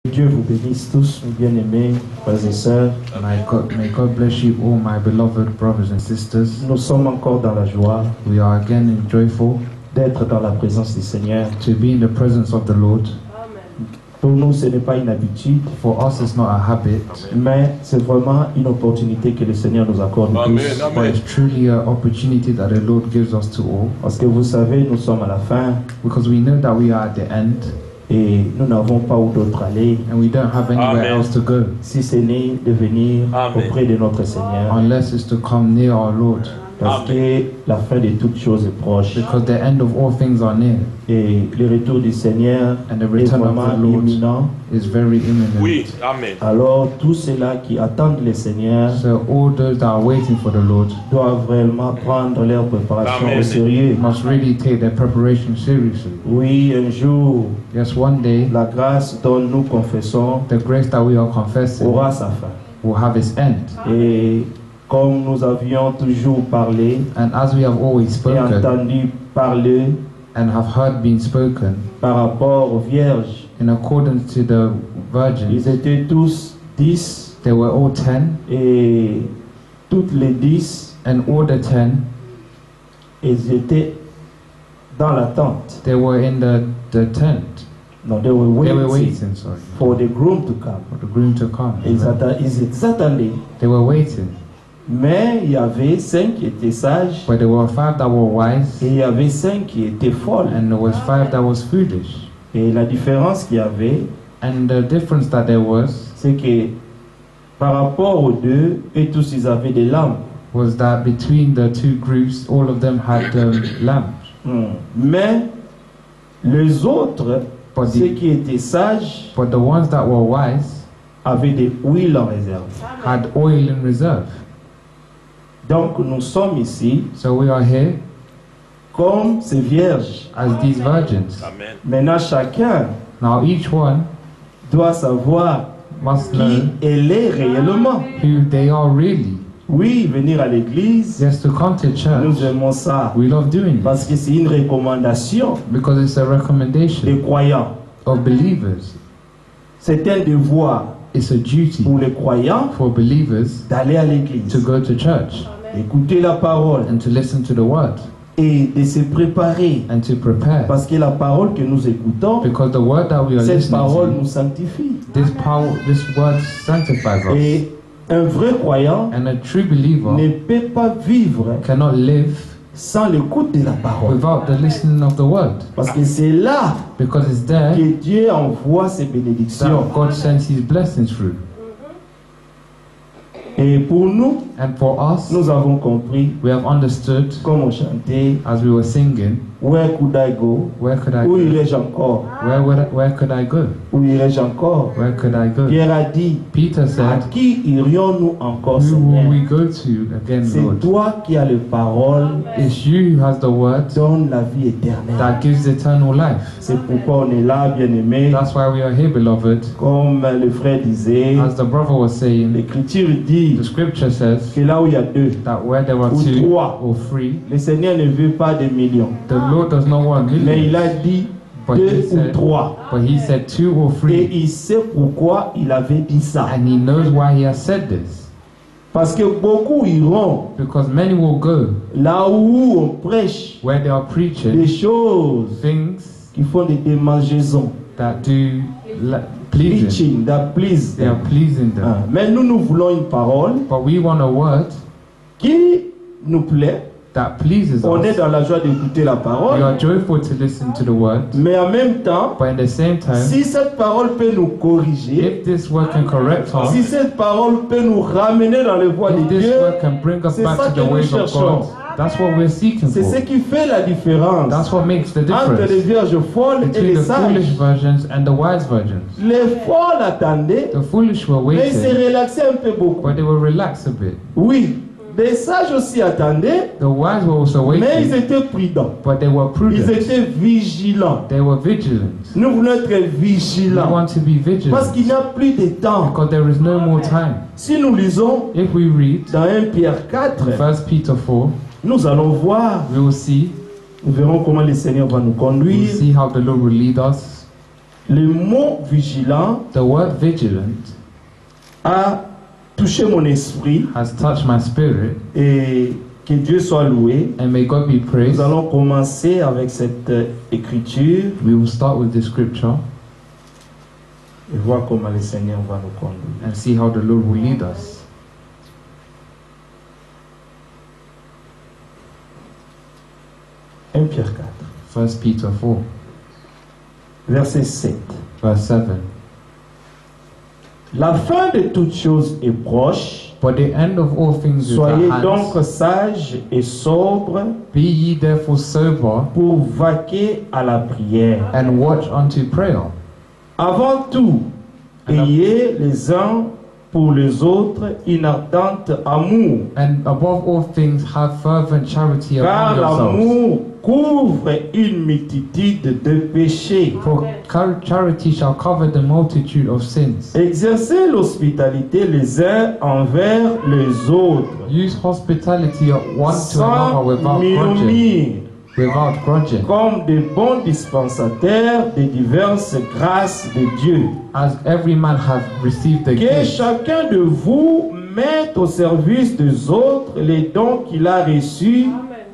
Dieu vous bénisse tous, mes bien-aimés, frères et sœurs. May God bless you all, my beloved brothers and sisters. Nous sommes encore dans la joie We are again joyful d'être dans la présence du Seigneur. to be in the presence of the Lord. Pour nous, ce n'est pas une habitude, For us, it's not a habit, mais c'est vraiment une opportunité que le Seigneur nous accorde tous. but it's truly an opportunity that the Lord gives us to all. Parce que vous savez, nous sommes à la fin Because we know that we are at the end et nous n'avons pas où d'autre aller, and we don't have anywhere Amen. else to go si ce n'est de venir Amen. auprès de notre Seigneur. unless it's to come near our Lord. Parce que la fin de toutes choses est proche. Because the end of all things are near Et le retour du Seigneur and the est return of vraiment the Lord imminent. is very imminent. Oui, Amen. Alors, tous ceux-là qui attendent le Seigneur So all those that are waiting for the Lord doivent réellement prendre leur préparation Amen. au sérieux. must really take their preparation seriously. Oui, un jour, Yes, one day, la grâce dont nous confessons the grace that we are confessing aura sa fin. will have its end. Et comme nous avions toujours parlé And as we have always et spoken entendu parler and have heard being spoken par rapport aux vierges, in accordance to the virgins, ils étaient tous 10 they were all 10, et toutes les 10, and all the 10, ils étaient dans l'attente. they were in the tent. No, they were They were waiting waiting, sorry, for the groom to come. for the groom to come. Ils attendaient. They were waiting, Mais il y avait 5 qui étaient sages but there were 5 that were wise, et il y avait 5 qui étaient folles. and there was 5 that was foolish. Et la différence qu'il y avait, And the difference that there was c'est que par rapport aux deux, et tous ils avaient des lampes. was that between the two groups, all of them had lamps. Mais les autres, But ceux the, qui étaient sages, but the ones that were wise avaient des huiles en réserve. had oil in reserve. Donc nous sommes ici So we are here comme ces vierges. as these virgins. Amen. Maintenant chacun Now each one doit savoir must know qui elle est réellement. who they are really. Oui, venir à l'église, Yes, to come to nous church, aimons ça. we love doing it Parce que c'est une recommandation because it's a des recommendation croyants. of believers. C'est un devoir It's a duty pour les croyants for believers d'aller à to l'église, go to church d'écouter la parole and to listen to the word et de se préparer. and to prepare. Parce que la parole que nous écoutons, Because the word that we are cette listening parole to, nous sanctifie. this word sanctifies us. Et un vrai croyant And a true believer ne peut pas vivre cannot live sans l'écoute de la parole. without the listening of the word. Parce que c'est là Because it's there que Dieu envoie ses bénédictions. that God sends his blessings through. Et pour nous, And for us, nous avons compris, we have understood comme on chantait, as we were singing, where could I go? where could I Où go? irais-je encore? Where could I go? Où irais-je encore? Where could I go? Pierre a dit, Peter à said, qui irions-nous encore, who will Seigneur? we go to again, C'est Lord? toi qui as les paroles It's you who has the word qui donnent la vie éternelle. that gives eternal life. C'est pourquoi on est là, bien-aimés. That's why we are here, beloved. Comme le frère disait, As the brother was saying, l'Écriture dit the scripture says que là où il y a deux, that where there are ou 2 trois, or 3, le Seigneur ne veut pas des millions. the Lord does not want Mais il millions, a dit but deux he ou said, trois. but he said 2 or Et 3, il sait pourquoi il avait dit ça. and he knows why he has said this. Parce que beaucoup iront Because many will go là où on prêche where they are des preaching choses things qui font des démangeaisons. that do pleasing. Preaching, that please They are them. pleasing them. Mais nous voulons une parole But we want a word qui nous plaît. that pleases On est us. dans la joie d'écouter la We parole. are joyful to listen to the word, Mais en même temps, but in the same time, si cette parole peut nous corriger, if this word can correct si us, cette parole peut nous ramener dans les voies de if this Dieu, word can bring us c'est back ça to que the nous ways of cherchons. God, that's what we're seeking c'est ce for. qui fait la différence That's what makes the entre les difference vierges folles et between les the foolish sages. virgins and the wise virgins. Les folles attendaient, The foolish were mais ils se waiting, relaxaient un peu beaucoup. but they were relaxed a bit. Oui, les sages aussi attendaient, The wise were also mais ils waiting, étaient prudents. but they were Ils prudent. étaient vigilants. They were vigilant. Nous voulons être We vigilants want to be parce vigilant qu'il n'y a plus de temps. because there is no more time. Si nous lisons If we read dans 1 Pierre 4, 1 Peter 4, nous allons voir, we will see nous verrons comment le Seigneur va nous we'll conduire. see how the Lord will lead us. Le mot vigilant The word vigilant a touché mon esprit has touched my spirit, et que Dieu soit loué. and may God be praised. Nous allons commencer avec cette écriture We will start with the scripture et voir comment le Seigneur va nous conduire. and see how the Lord will lead us. 1 Pierre 4, 1 Peter 4, verset 7. verse 7. La fin de toutes choses est proche. But the end of all things is Soyez at donc hand. sages et sobres Be ye therefore sober, pour vaquer à la prière. and watch unto prayer. Avant tout, ayez les uns pour les autres une ardente amour, And above all things, have fervent charity car among yourselves. l'amour couvre une multitude de péchés. For charity shall cover the multitude of sins. Exercez l'hospitalité les uns envers les autres, Use hospitality one to another sans without grudging. murmure, Without grudging. comme de bons dispensateurs des diverses grâces de Dieu. As every man hath received the Que gift, chacun de vous mette au service des autres les dons qu'il a reçus,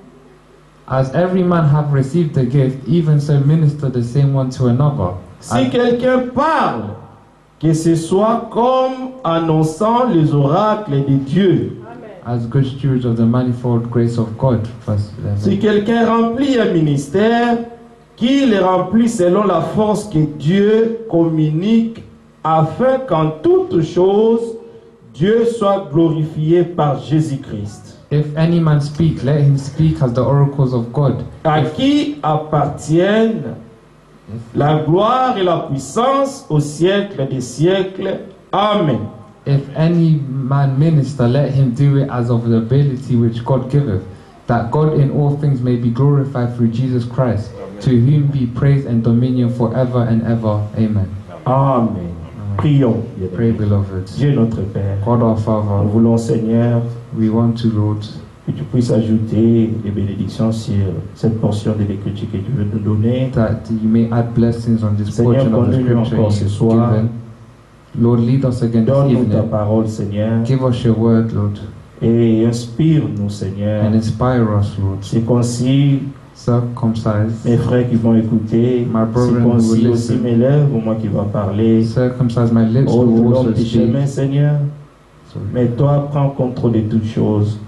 as every man hath received the gift, even so minister the same one to another. si quelqu'un parle, que ce soit comme annonçant les oracles de Dieu. As good stewards of the manifold grace of God. Verse 11. Si quelqu'un remplit un ministère, qu'il le remplit selon la force que Dieu communique, afin qu'en toutes choses, Dieu soit glorifié par Jésus-Christ, If any man speak, let him speak as the oracles of God. à qui appartiennent la gloire et la puissance au siècle des siècles. Amen. If any man minister, let him do it as of the ability which God giveth, that God in all things may be glorified through Jesus Christ, to whom be praise and dominion forever and ever. Amen. Amen. Prions. Pray, beloved. Dieu notre Père, God our nous Father, voulons, Seigneur, we want to, Lord, que tu puisses ajouter des bénédictions sur cette portion de l'écriture que tu veux nous donner. that you may add blessings on this Seigneur, portion of the conduis-nous scripture encore ce you've soir. given. Lord, lead us again this Donne-nous ta evening. parole, Seigneur, Give us your word, Lord, et inspire-nous, Seigneur. and inspire us, Lord. Circoncis Circumcise, mes frères qui vont écouter. My brother Circoncis will aussi listen. mes lèvres, moi qui va parler. circumcise my lips, Oh, who tout will l'homme also tes speak. chemins, Seigneur. Sorry, Mais toi, prends contrôle de toutes choses.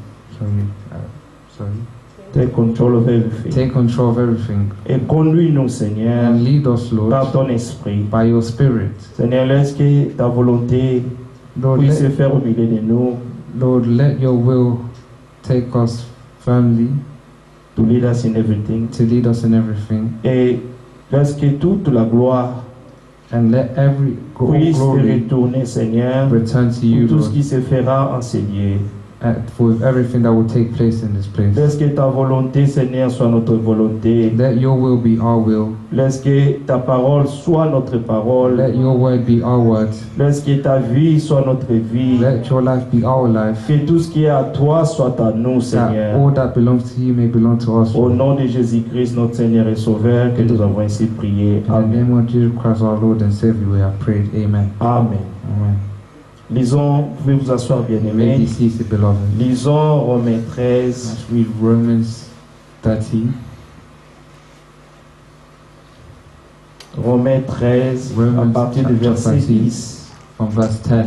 sorry. Take control of everything. Take control of everything Et conduis-nous, Seigneur, and lead us, Lord, par ton esprit. by your Spirit. Seigneur, laisse que ta volonté Lord, puisse se let, faire au milieu de nous. Lord, let your will take us firmly, To lead us in everything. to lead us in everything, Et laisse que toute la gloire and let every puisse te glory retourner, Seigneur, return to pour you, tout ce Lord, qui se fera en ces lieux. for everything that will take place in this place. Laisse que ta volonté, Seigneur, soit notre volonté. Let your will be our will. Laisse que ta parole soit notre parole. Let your word be our word. Laisse que ta vie soit notre vie. Let your life be our life. Que tout ce qui est à toi soit à nous, That Seigneur. all that belongs to you may belong to us. Au Lord. nom de Jésus-Christ, notre Seigneur et Sauveur, que nous avons ainsi prié. In the Amen. name of Jesus Christ, our Lord and Savior, we have prayed. Amen. Amen. Amen. Lisons, vous pouvez vous asseoir, You may be bien-aimés. seated, beloved. Lisons Romains 13, Let's read Romans 13. Romains 13, à Romans partir du chapter verset 13. 10. From verse 10.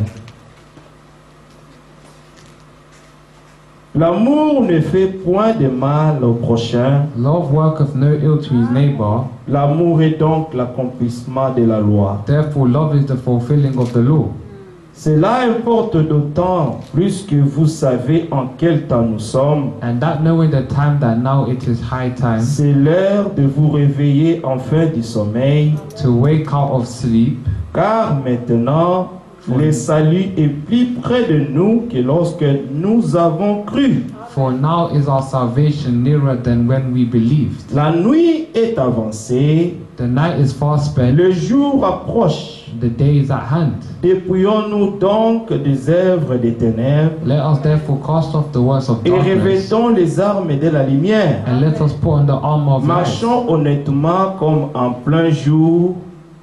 L'amour ne fait point de mal au prochain. Love worketh no ill to his neighbor. L'amour est donc l'accomplissement de la loi. Therefore, love is the fulfilling of the law. Cela importe d'autant plus que vous savez en quel temps nous sommes. And that knowing the time that now it is high time C'est l'heure de vous réveiller enfin du sommeil, to wake out of sleep, car maintenant le salut est plus près de nous que lorsque nous avons cru. for now is our salvation nearer than when we believed. La nuit est avancée, The night is far spent, le jour approche. the day is at hand. Dépouillons-nous donc des œuvres des ténèbres Let us therefore cast off the works of et darkness, revêtons les armes de la lumière. and let us put on the armor of light. Marchons honnêtement comme en plein jour,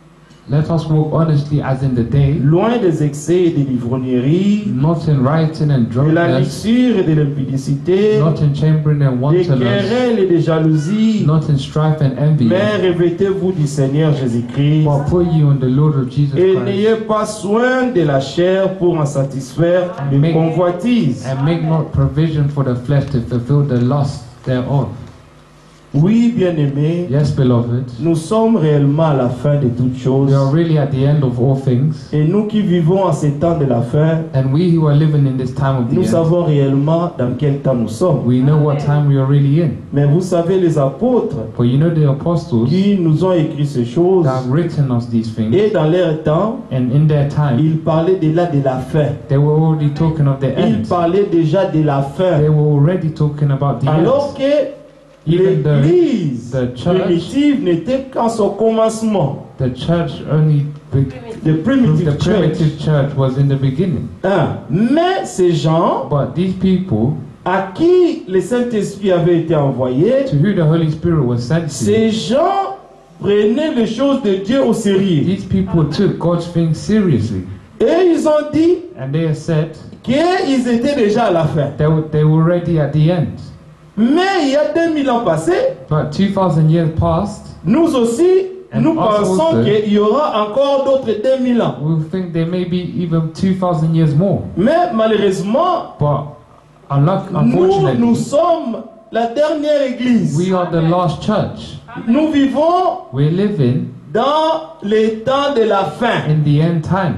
Let us walk honestly as in the day, loin des excès et des livrogneries, not in rioting and de la drunkenness, luxure et de l'impudicité, not in chambering and des wantonness, querelles et des jalousies, not in strife and envy, mais revêtez-vous du Seigneur Jésus-Christ but put you on the Lord of Jesus et Christ, n'ayez pas soin de la chair pour en satisfaire les Make- convoitises. and make not provision for the flesh to fulfill the lust thereof. Oui, bien-aimés, Yes, beloved, nous sommes réellement à la fin de toutes choses. we are really at the end of all things, Et nous qui vivons en ces temps de la fin, and we who are living in this time of the nous end, savons réellement dans quel temps nous sommes. we know what time we are really in. Mais vous savez, les apôtres For you know the apostles qui nous ont écrit ces choses, that have written us these things, et dans leur temps, and in their time, ils parlaient déjà de la fin. they were already talking of the Ils end. parlaient déjà de la fin. They were already talking about the Alors end. que Even l'Église the church- primitive n'était qu'en son commencement. The church only, The the primitive church. primitive church was in the beginning. Mais ces gens But these people, à qui le Saint-Esprit avait été envoyé, to who the Holy Spirit was sent to, ces gens prenaient les choses de Dieu au sérieux. these people took God's things seriously. Et ils ont dit And they said qu'ils étaient déjà à la fin. they were already at the end. Mais il y a 2000 ans passés, But 2,000 years passed, nous aussi, And nous us pensons also. qu'il y aura encore d'autres 2000 ans. we think there may be even 2,000 years more. Mais malheureusement, But nous unfortunately, sommes la dernière église. we are the last church. Nous vivons We're living dans les temps de la fin. in the end time.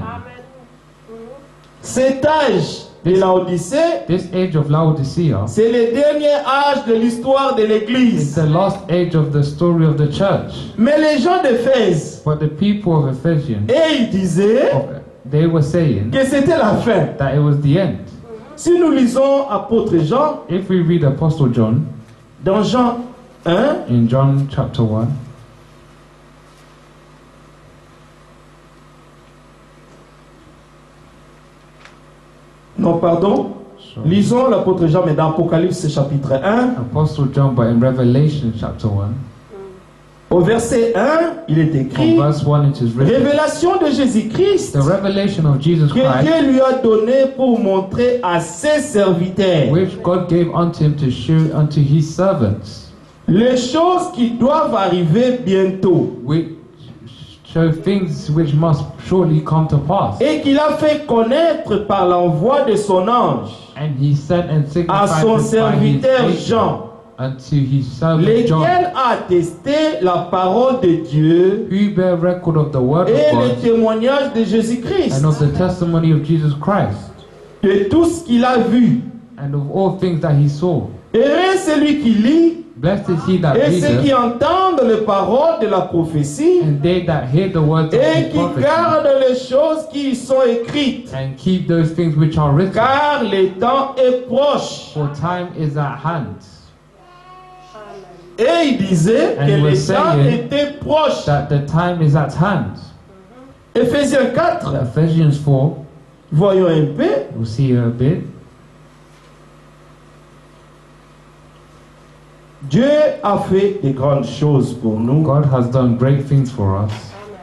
Cet âge de la Odyssée, This age of Laodicea c'est le dernier âge de l'histoire de is l'église. the last age of the story of the church. Mais les gens d'Éphèse, But the people of Ephesians, et ils disaient they were saying que c'était la fin. that it was the end. Si nous lisons apôtre Jean, If we read Apostle John dans Jean 1, in John chapter 1, non pardon, lisons l'apôtre Jean, mais dans Apocalypse chapitre 1, Apostle John, but in Revelation chapter 1, au verset 1, il est from écrit verse 1 it is written, révélation de Jésus-Christ the revelation of Jesus que Christ, Dieu lui a donné pour montrer à ses serviteurs which God gave unto him to show unto his servants, les choses qui doivent arriver bientôt which show things which must surely come to pass. et qu'il a fait connaître par l'envoi de son ange And he sent and à son signified it by his serviteur angel Jean, unto his servant John, lequel a attesté la parole de Dieu who bear record of the word of et le God témoignage de Jésus-Christ, and of the testimony of Jesus Christ, de tout ce qu'il a vu. and of all things that he saw. Heureux celui qui lit Blessed is he that et ceux qui readeth, entendent les paroles de la prophétie and they that hear the words of et the qui prophecy, gardent les choses qui y sont écrites, and keep those things which are written, car le temps est proche. for time is at hand. Et il disait And que he le was temps saying était proche. That the time is at hand. Éphésiens 4, Ephesians 4, voyons un peu. we'll see here a bit. Dieu a fait de grandes choses pour nous. God has done great things for us.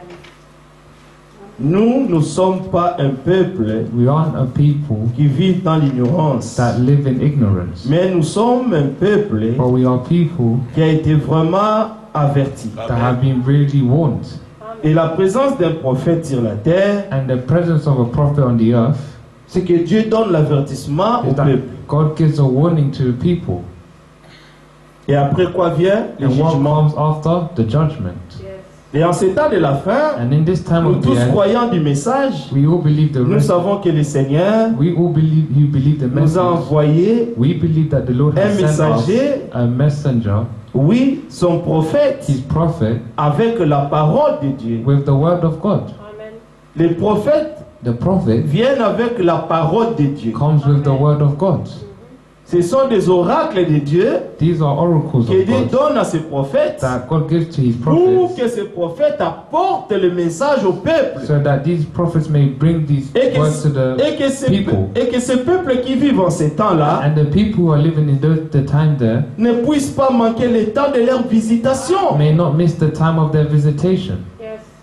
Nous ne sommes pas un peuple We aren't a people qui vit dans l'ignorance, that live in ignorance, mais nous sommes un peuple but we are people qui a été vraiment averti. that have been really warned. Et la présence d'un prophète sur la terre, And the presence of a prophet on the earth c'est que Dieu donne l'avertissement au is that peuple. God gives a warning to the people. Et après quoi vient le And what jugement. comes after? The judgment. Et en ces temps de la fin, And in this time nous of the tous end, croyants du message, we all believe the nous rest. savons que le Seigneur We all believe you believe the nous a message. envoyé We believe that the Lord un has sent us messager, a messenger, oui, son prophète, his prophet, avec la parole de Dieu. with the word of God. Les prophètes The prophet viennent avec la parole de Dieu. comes with the word of God. Ce sont des oracles de Dieu These are oracles que of Dieu God donne à ses prophètes that God gives to his pour prophets, que ces prophètes apportent le message au peuple. so that these prophets may bring these Et words to the people. que ces peuples qui vivent en ces temps-là And the people who are living in the time there ne puissent pas manquer le temps de leur visitation. may not miss the time of their visitation.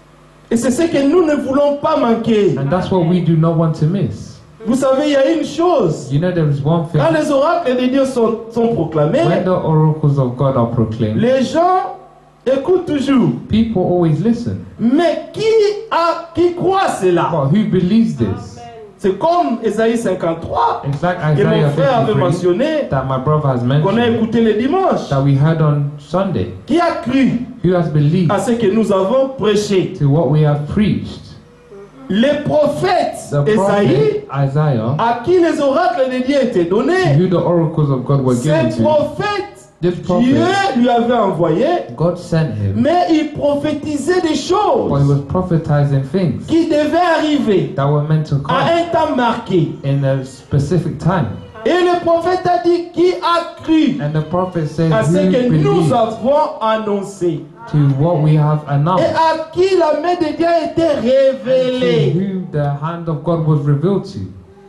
Et c'est ce que nous ne voulons pas manquer. And that's what we do not want to miss. Vous savez, il y a une chose. You know, there is one thing. Quand les oracles de Dieu sont proclamés, When the oracles of God are proclaimed, les gens écoutent toujours. people always listen. Mais qui croit cela? But who believes this? C'est comme Ésaïe 53 It's like que mon Isaiah frère avait 53 mentionné, that my brother has qu'on a mentioned, écouté le dimanche. that we heard on Sunday. Qui a cru Who has believed à ce que nous avons prêché? to what we have preached? Les prophètes The Ésaïe, prophet Isaiah, à qui les oracles de Dieu étaient to donnés, who the oracles of God were given ces to, prophètes, this Dieu prophet, lui avait envoyé, God sent him, mais il prophétisait des but he choses was prophetizing things qui devaient arriver that were meant to à come un temps marqué. in a specific time. Et le prophète a dit qui a cru And the prophet said, à who ce que nous believed avons annoncé to what we have et announced, à qui la main de Dieu a été and to révélée. who the hand of God was revealed to.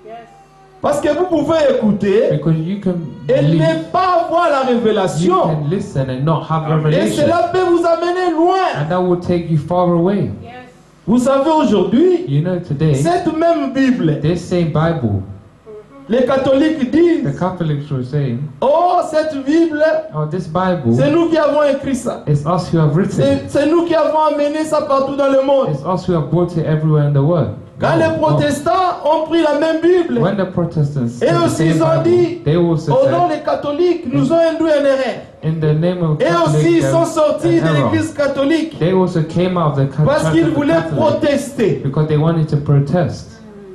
Parce que vous pouvez écouter Because you can et believe, ne pas avoir la you révélation. can listen and not have Et revelation. cela peut vous amener loin. And that will take you far away. Vous savez, aujourd'hui, You know, today, cette même Bible, this same Bible, les catholiques the disent, Catholics were saying, oh, cette Bible, oh, this Bible, c'est nous qui avons écrit ça. it's us who have written it. C'est nous qui avons amené ça partout dans le monde. It's us who have brought it everywhere in the world. Quand No, les no. protestants ont pris la même Bible, When the Protestants et took the aussi same ils ont dit, Bible, they also au nom said, des catholiques, nous ont induit en erreur. in the name of Et aussi ils sont Catholic, sortis de an error. l'église catholique They also came out of the parce Church qu'ils of the voulaient Catholic protester. because they wanted to protest.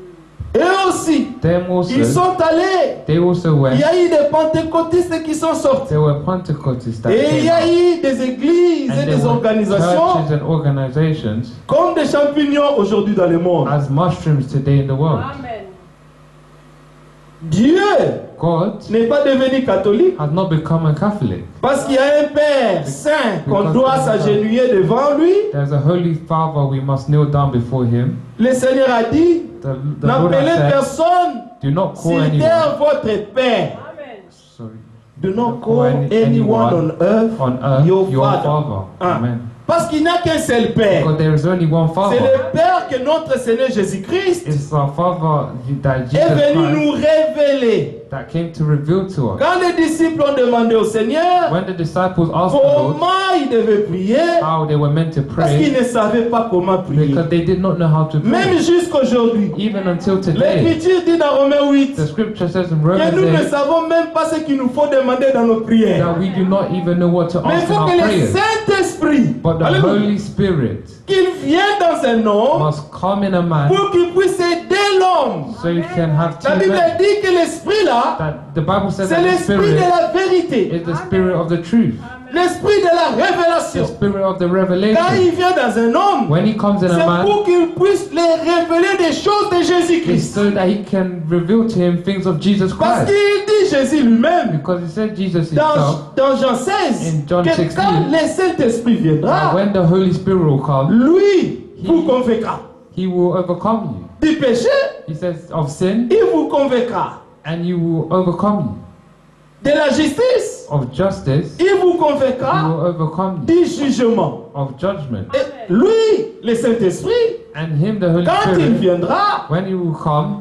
Et aussi, Them ils also, sont allés. they also Il went. y a eu des pentecôtistes qui sont sortis. There were Pentecostals that Et il came y a out. eu des églises And et there des were organisations churches and organizations comme des champignons aujourd'hui dans le monde. as mushrooms today in the world. Dieu God n'est pas devenu catholique has not become a Catholic. parce qu'il y a un Père saint qu'on doit s'agenouiller devant lui. There's a Holy Father we must kneel down before him. Le Seigneur a dit, The Lord n'appelez has said, personne do not call s'il anyone. est votre Père. Sorry. Do not call anyone on earth on earth your your Father. Father. Ah. Amen. Parce qu'il n'y a qu'un seul Père. Because there is only one C'est Father. le Père que notre Seigneur Jésus-Christ It's our Father that est Jesus venu Christ nous révéler. that came to reveal to us. Quand les disciples ont demandé au Seigneur When the disciples asked the Lord comment ils devaient prier, how they were meant to parce qu'ils pray, ne savaient pas comment prier. because they did not know how to Même pray. jusqu'aujourd'hui, Even until today, l'Écriture dit dans Romains 8 the scripture says in que nous Romans ne 8 savons même pas ce qu'il nous faut demander dans nos prières. that we do not even know what to Mais il ask in faut our que le prayers. Saint-Esprit, But the alléluia, Holy Spirit qu'il vienne dans un homme must come in a man pour qu'il puisse aider l'homme. so you can have La two Bible men. dit que l'Esprit là, That the Bible says c'est that the l'Esprit de Spirit la vérité, is the Spirit of the truth, l'Esprit de la the révélation. Spirit of the Quand revelation. il vient dans un homme, When he comes in a c'est man, pour qu'il puisse les révéler des choses de it's Jésus-Christ. so that he can reveal to him things of Jesus Parce Christ. qu'il dit Jésus lui-même Because he said Jesus himself, dans Jean 16 In John que 16, quand le Saint-Esprit that viendra, when the Holy Spirit will come, lui vous convaincra he will overcome you. du péché, He says of sin, il vous convaincra and you will overcome you. de la justice, Of justice, il vous he convaincra will overcome you. du jugement. Of judgment. Et lui, le Saint-Esprit, And him, the Holy quand il Spirit, viendra, when he will come,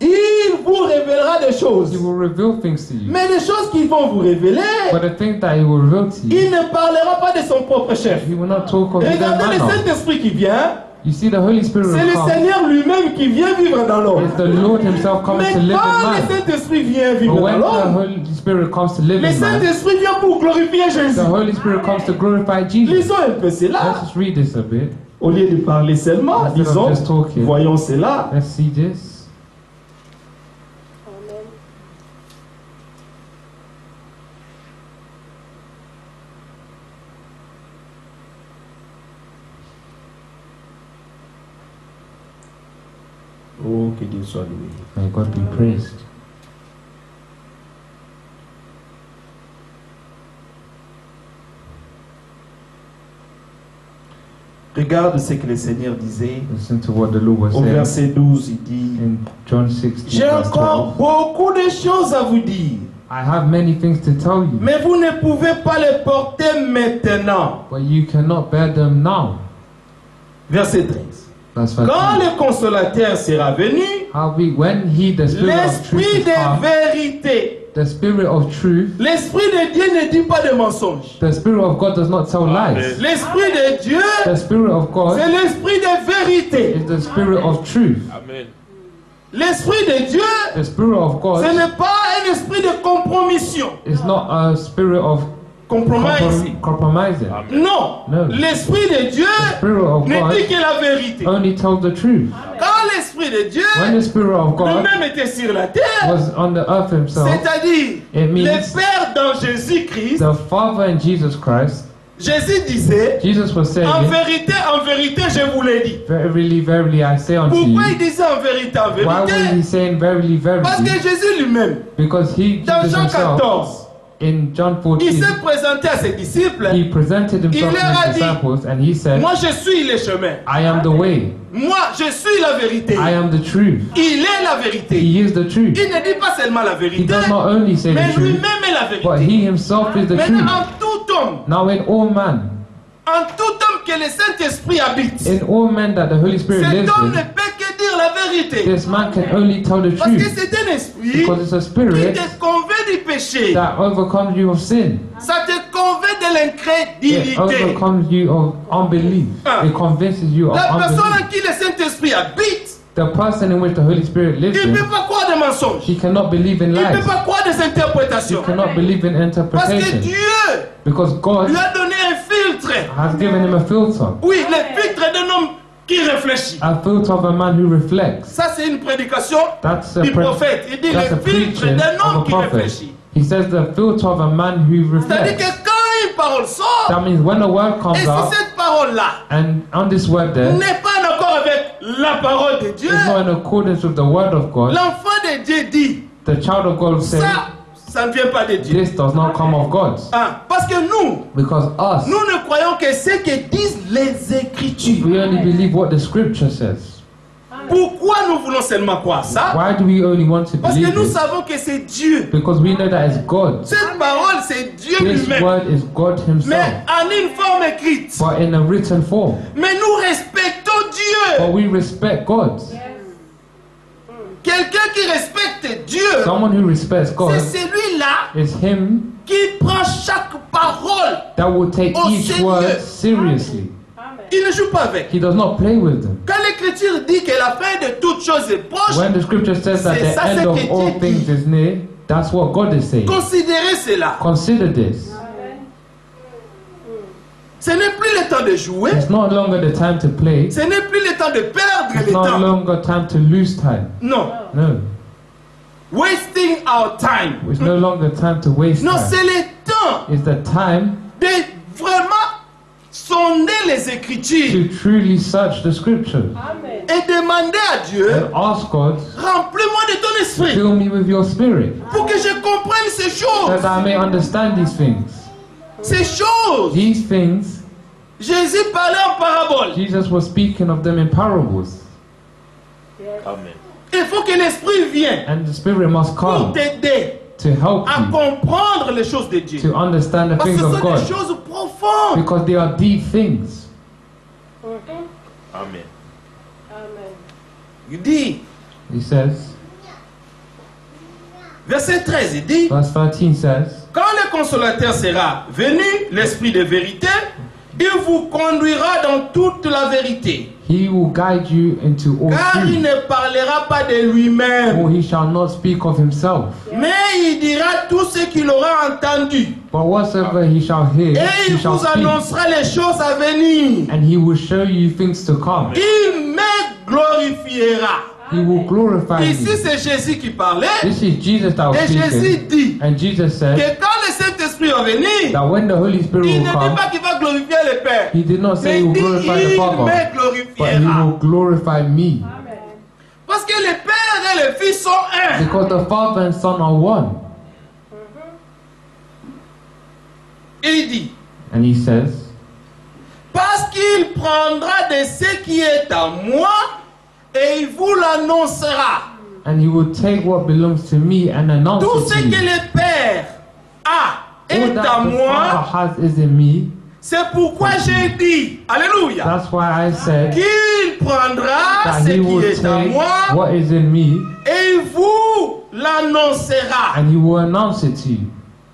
il vous révélera des choses. he will reveal things to you. Mais les choses qu'ils vont vous révéler, But the thing that he will reveal to you, il ne parlera pas de son propre chef. he will not talk of his own Regardez le manner. Saint-Esprit qui vient, You see, the Holy Spirit c'est will le come. Seigneur lui-même qui vient vivre dans l'homme. It's the Lord himself coming Mais to live in quand le man. Saint-Esprit vient vivre But dans when the l'homme, Holy Spirit comes to live le in man, Saint-Esprit vient pour glorifier Jésus. the Holy Spirit comes to glorify Jesus. Lisons un peu Let's cela. just read this a bit. Au lieu de parler seulement, Instead of disons, just talking. voyons cela. Let's see this. Oh, que Dieu soit loué. May God be praised. Regarde ce que le Seigneur disait. Listen to what the Lord was Au saying verset 12, il dit, in John 16, j'ai verse 12. encore beaucoup de choses à vous dire, I have many things to tell you, mais vous ne pouvez pas les porter maintenant. but you cannot bear them now. Verset 13. Verse Quand 13. le consolateur sera venu, When he, the Spirit of l'esprit truth, is de come, vérité. the Spirit of truth, L'esprit de Dieu ne dit pas de mensonges. the Spirit of God does not tell lies. L'esprit de Dieu, The Spirit of c'est God l'esprit de vérité. is the Spirit of truth. Amen. L'esprit de Dieu, The Spirit of ce God n'est pas un esprit de compromission. is not a spirit of Compromise. compromising. Non. No. L'esprit de Dieu Spirit of ne God dit que la vérité. only tells the truth. Quand l'esprit de Dieu When the Spirit of God lui-même était sur la terre, was on the earth himself, c'est-à-dire it le means Père dans Jésus-Christ, the Father in Jesus Christ, Jésus disait, Jesus was en saying, vérité, je vous l'ai dit. verily, verily, I say unto Pourquoi you. il disait en vérité, Why was he vérité? saying verily, Parce que verily? Jésus lui-même, Because he, dans Jesus Jean himself, 14, in John il 14, s'est présenté à ses disciples. he presented himself Il to leur a his dit, disciples and he said, Moi, je suis le chemin. I am the way, Moi, je suis la vérité. I am the truth. Il est la vérité. He is the truth. Il ne dit pas seulement la He vérité, does not only say mais the truth, lui-même est la but vérité. he himself is the Maintenant, truth. en tout homme, Now in all man, que le Saint-Esprit habite, in all men that the Holy Spirit cet lives homme ne in, peut que dire la vérité. this man can only tell the Parce que truth. c'est un esprit Because it's a qui spirit te convainc du péché. that overcomes you of sin. Ça te convainc de It l'incrédulité. overcomes you of unbelief. Ah. It convinces you of La personne en unbelief. qui le Saint-Esprit habite, The person in which the Holy Spirit lives il ne peut in, pas croire des mensonges. he cannot believe in Il ne peut lies. pas croire des He interprétations. cannot believe in Parce que interpretation. Dieu Because God lui a donné un filtre. has given him a filter. Oui, le filtre d'un homme qui réfléchit. A filter of a man who reflects. Ça, c'est une prédication That's a du prophète. Il dit that's a le filtre preaching d'un of a homme qui prophet. réfléchit. He says the filter of a man who C'est-à-dire que reflects. quand une parole sort, That means when a word et comes si out, cette parole-là and on this word there, n'est pas en accord avec la parole de Dieu, it's not in accordance with the word of God, l'enfant de Dieu dit, the child of God says, ça ne vient pas de Dieu. this does not come of God. Ah, parce que nous Because us, ne croyons que ce que disent les Écritures. we only believe what the scripture says. Pourquoi nous voulons seulement croire ça? Why do we only want to Parce que believe nous this? savons que c'est Dieu. Because we know that it's God. Cette parole, c'est Dieu This lui-même. word is God himself, Mais en une forme écrite. but in a written form. Mais nous respectons Dieu. But we respect God. Quelqu'un qui respecte Dieu, Someone who respects God c'est celui-là is him qui prend chaque parole. that will take Au each sérieux. word seriously. Il ne joue pas avec. He does not play with them. Quand l'Écriture dit que la fin de toutes choses est proche, When the scripture says that C'est the ça ce end of que all Dieu things dit. is near, that's what God is saying. considérez cela. Consider this. Ce n'est plus le temps de jouer. It's no longer the time to play. Ce n'est plus le temps de perdre It's le no temps. longer time to lose time. Non. No. Wasting our time. It's no longer time to waste Non, time. c'est le temps It's the time de vraiment sonder les Écritures to truly search the scriptures et demander à Dieu, and ask God, remplis-moi de ton esprit fill me with your spirit, pour que je comprenne ces so choses. that I may understand these things. Ces choses. These things, Jésus parlait en parabole. Jesus was speaking of them in parables. Amen. Il faut que l'esprit vienne And the spirit must pour come t'aider to help à you comprendre les choses de Dieu. to understand the Parce que things ce of sont des God. choses profondes. Because they are deep things. Amen. Il dit, He says, verset 13, il dit, verse 13 says, quand le consolateur sera venu, l'esprit de vérité, il vous conduira dans toute la vérité. He will guide you into all Car il truth, ne parlera pas de lui-même, for he shall not speak of himself, mais il dira tout ce qu'il aura entendu. but whatsoever he shall hear, Et he il shall vous speak, annoncera les choses à venir. and he will show you things to come. Il me glorifiera. He will glorify Ici, you. c'est Jésus qui parlait. This is Jesus that was Et Jésus speaking, dit and Jesus said que quand le Saint-Esprit va venir, that when the Holy Spirit il will ne dit come, pas qu'il va glorifier le Père. he did not say Mais he il will dit, glorify the il Father, me but he glorifiera. will glorify me. Parce que le Père et le Fils sont un. Because the Father and Son are one. Et il dit, And he says, parce qu'il prendra de ce qui est à moi et il vous l'annoncera. and he will take what belongs to me and announce Tout it ce to que you. le Père a All est that à the moi Father has is in me, C'est pourquoi j'ai dit, alléluia, That's why I said qu'il prendra that ce he qui will est en take moi what is in me et il vous l'annoncera. and he will announce it to you.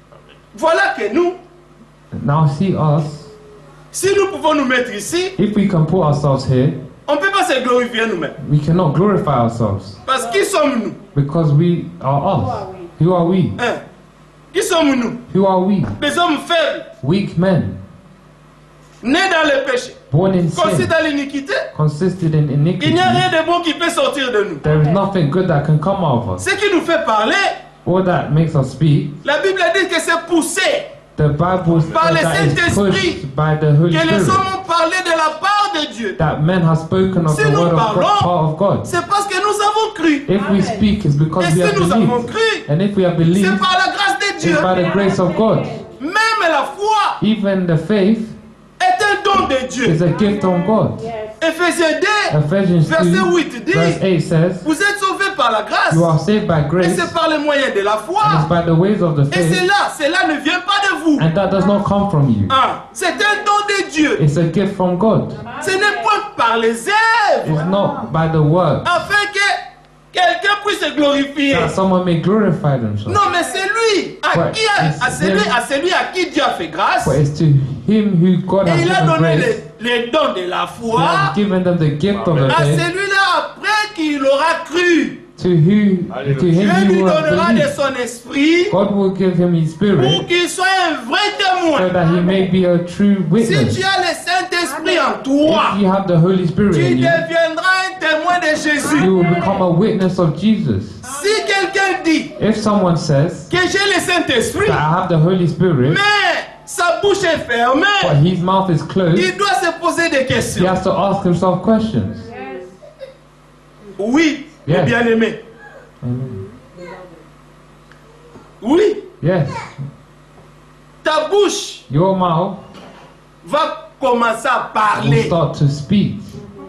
Voilà que nous, Now see us. si nous pouvons nous mettre ici, If we can put ourselves here, on ne peut pas se glorifier nous-mêmes. we cannot glorify ourselves Parce que qui sommes-nous? because we are us. Who are we? Hein? Qui sommes-nous? Who are we? Des hommes faibles, Weak men, nés dans le péché, born in conçus sin, dans l'iniquité. consisted in Il iniquity. n'y a rien de bon qui peut sortir de nous. There is nothing good that can come out of us. Ce qui nous fait parler, All that makes us speak, la Bible dit que c'est poussé, the Bible Par le says that is Saint-Esprit, pushed by the Holy que les Spirit. hommes ont parlé de la part de Dieu. That men have spoken of Si the nous word of parlons, God, part of God. C'est parce que nous avons cru. If we speak, it's because Et we have si nous avons believed. cru, And if we have c'est believed, par la grâce de it's Dieu. by the grace of God. Même la foi Even the faith est un don de Dieu. is a gift from God. Éphésiens 2, Ephesians verset 2, 8 dit, verse 8 says, vous êtes sauvés par la grâce. you are saved by Et grace, c'est par le moyen de la and it's foi. by the ways of the Et faith, cela ne vient pas de vous. and that does not come from you. Ah, c'est un don de Dieu. It's a gift from God. Ce n'est point par les œuvres. It's not by the word Afin que quelqu'un puisse se glorifier. that someone may glorify themselves. Non, mais c'est lui Ouais, à celui à qui Dieu a fait grâce. But it's to him who God has Et il a given donné grace. les dons de la He foi has given them the gift of the à faith. celui-là après qu'il aura cru. To him Dieu who lui has donnera de believed. son esprit God will give him his pour spirit qu'il soit un vrai so témoin. that he may be a true Si witness. tu as le Saint-Esprit en toi, If you have the Holy Spirit tu in you, deviendras un témoin de Jésus. you will become a witness of Jesus. Si quelqu'un dit If someone says que j'ai le Saint-Esprit, that I have the Holy Spirit, mais sa bouche est but fermée, his mouth is closed, il doit se poser des he questions. has to ask himself questions. Oui, mes Yes. bien-aimés. Amen. Oui, Yes, ta bouche your mouth va commencer à will parler. start to speak.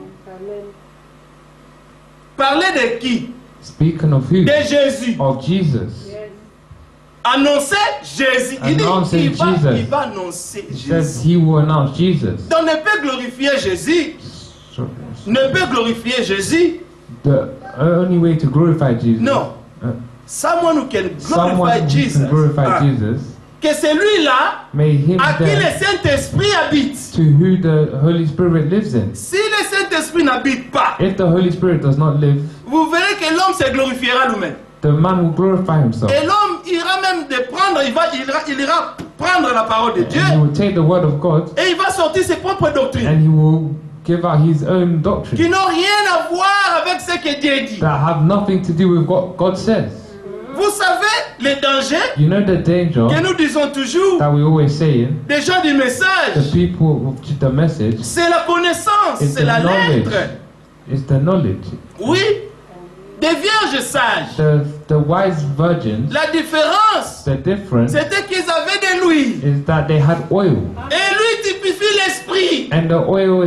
Parler de qui? Speaking of who? De Jésus. Of Jesus. Annoncer Jésus. Il dit Announcing il Jesus. va annoncer He says Jésus. he will announce Jesus. Donc ne peut glorifier Jésus. So, Ne peut glorifier Jésus. the only way to glorify Jesus, Non. Someone who can someone glorify who Jesus. can glorify Ah. Jesus, Que celui-là may him à qui le there Saint-Esprit habite. to who the Holy Spirit lives in. Si le Saint-Esprit n'habite pas, If the Holy Spirit does not live, vous verrez que l'homme se glorifiera lui-même. the man will glorify himself. Et l'homme ira même de prendre, il ira prendre la parole de Dieu And he will take the word of God et il va sortir ses propres doctrines and he will give out his own doctrine qui n'ont rien à voir avec ce que Dieu dit. that have nothing to do with what God says. Vous savez les dangers You know the danger que nous disons toujours that we always say, des gens du the message. people of the message, C'est la connaissance, is c'est the la knowledge. lettre. Is the knowledge. Oui, des vierges sages. The wise virgins, La différence, the difference c'était qu'ils avaient de l'huile. is that they had oil. Et lui typifie l'esprit. And the oil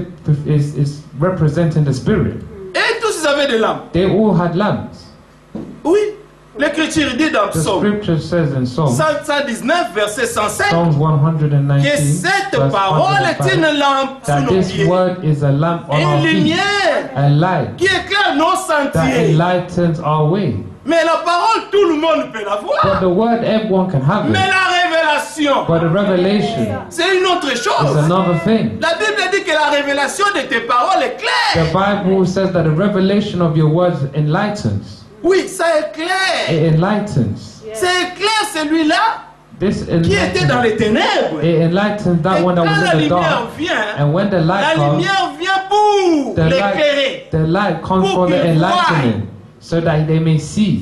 is representing the spirit. Et tous ils avaient des lampes. They all had lamps. Oui, l'Écriture dit dans The Psaume scripture says in Psalm 119, verset 105, Psalms 119, que cette verse parole est 105, une lampe sous that nos this pieds word is a lamp on et our une feet, lumière a light qui éclaire nos that sentiers. enlightens our way. Mais la parole, tout le monde peut la But voir. the word, everyone can have Mais it. la révélation, But the revelation c'est une autre is chose. another thing. La Bible dit que la révélation de tes paroles est The claire. Bible says that the revelation of your words enlightens. Oui, ça est clair. It enlightens. C'est clair celui-là This qui était dans enlightens. les ténèbres. It enlightens that Et one quand that was la in the lumière dark. vient, And when the la light comes, lumière vient pour the l'éclairer. light comes Pour for the qu'ils enlightening, so that they may see.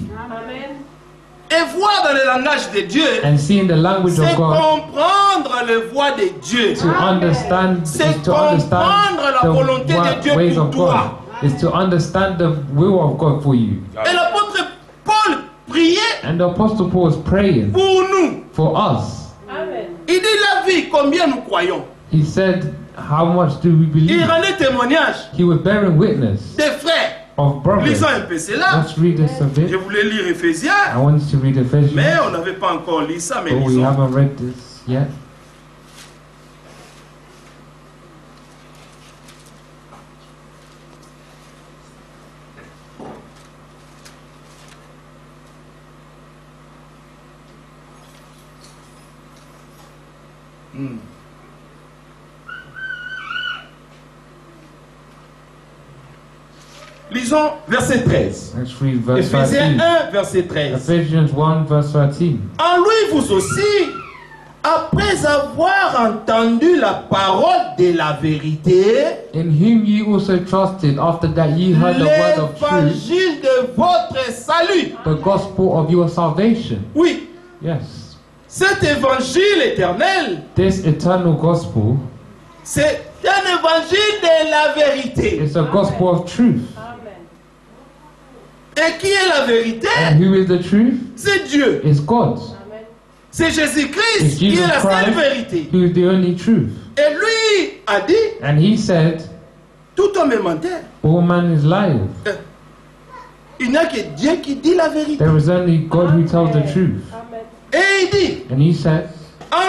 Et voir dans le langage de Dieu, And see in the language c'est of God, comprendre le voix de Dieu. to understand, C'est is to understand comprendre la volonté de Dieu ways pour of toi. God, is to understand the will of God for you. Et l'apôtre Paul priait And the Apostle Paul was praying pour nous. for us. Il dit la vie, combien nous croyons. He said, how much do we Il believe? rendait témoignage He was bearing witness des frères. of brothers. Lisons un peu cela. Let's read this a Je bit. voulais lire I Éphésiens, want to read Ephesians, mais on n'avait pas encore lu ça, mais but we lisons. haven't read this yet. Lisons verset 13. Let's read verse Éphésiens 13. 1, verset 13. Ephesians 1 verse 13. En lui, vous aussi, après avoir entendu la parole de la vérité, In whom ye also trusted after that ye heard the word of truth, l'évangile de votre salut. the gospel of your salvation. Oui, Yes. cet évangile éternel, This eternal gospel c'est un évangile de la vérité. is a gospel of truth. Et qui est la vérité? And who is the truth? C'est Dieu. Is God. C'est Jésus-Christ It's qui est Jesus la seule Christ vérité. who is the only truth. Et lui a dit, And he said, tout homme est menteur. all man is liars. Il n'y a que Dieu qui dit la vérité. There is only God who tells the truth. Et il dit, And he said, en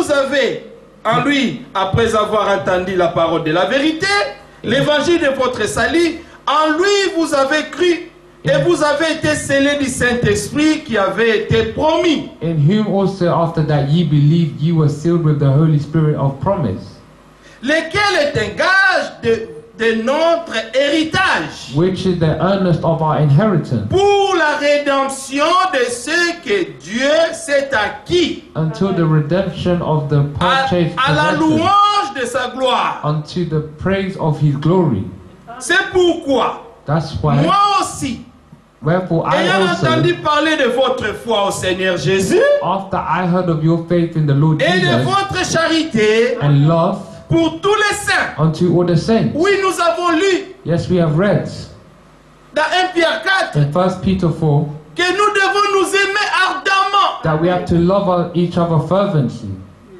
lui, après avoir entendu la parole de la vérité, l'évangile de votre salut, en lui vous avez cru et vous avez été scellés du Saint-Esprit qui avait été promis. in whom also after that ye believed, ye were sealed with the Holy Spirit of promise, Lequel est un gage de notre héritage which is the earnest of our inheritance, pour la rédemption de ce que Dieu s'est acquis until the redemption of the purchased à la possession, louange de sa gloire. unto the praise of his glory. C'est pourquoi That's why, moi aussi, wherefore I ayant also, entendu parler de votre foi au Seigneur Jésus after I heard of your faith in the Lord et de Jesus votre charité and love pour tous les saints. unto all the saints. Oui, nous avons lu Yes, we have read dans 1 Pierre 4 in 1 Peter 4 que nous devons nous aimer ardemment. that we have to love each other fervently.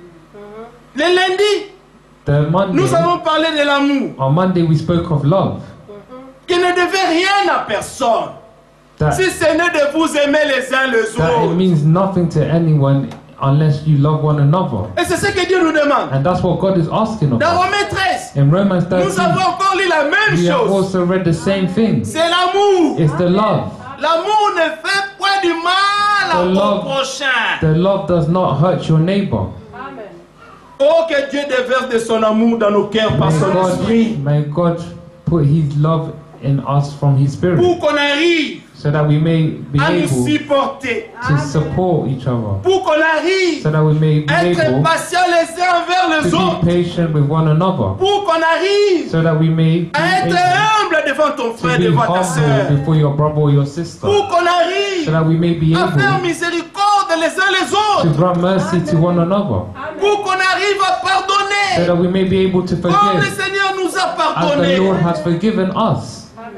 Le lundi, The Monday, nous avons parlé de l'amour, on Monday we spoke of love. qui ne devait rien à personne, That, si ce n'est de vous aimer les uns les that it autres. means nothing to anyone unless you love one another. Et c'est ce que Dieu nous demande. And that's what God is asking of Dans us. Romains 13, In Romans nous 13, avons encore lu la même we have chose. also read the same thing. C'est l'amour. It's the love. L'amour ne fait point du mal à The ton love. prochain. The love does not hurt your neighbor. Oh, que Dieu déverse de son amour dans nos cœurs par son esprit. May God put his love in us from his spirit, Pour qu'on arrive so that we may be à nous able supporter. to support each other, Pour qu'on arrive so that we may be à être able patient les uns envers les to autres. be patient with one another, Pour qu'on arrive so that we may be à être able humble devant ton to frère, be devant ta humble soeur. before your brother or your sister, Pour qu'on so arrive that we may be à faire able miséricorde les uns les to autres. grant mercy to one another, Pour qu'on arrive à so pardonner that we may be able to comme le forgive Seigneur nous a as the pardonné. Lord has forgiven us.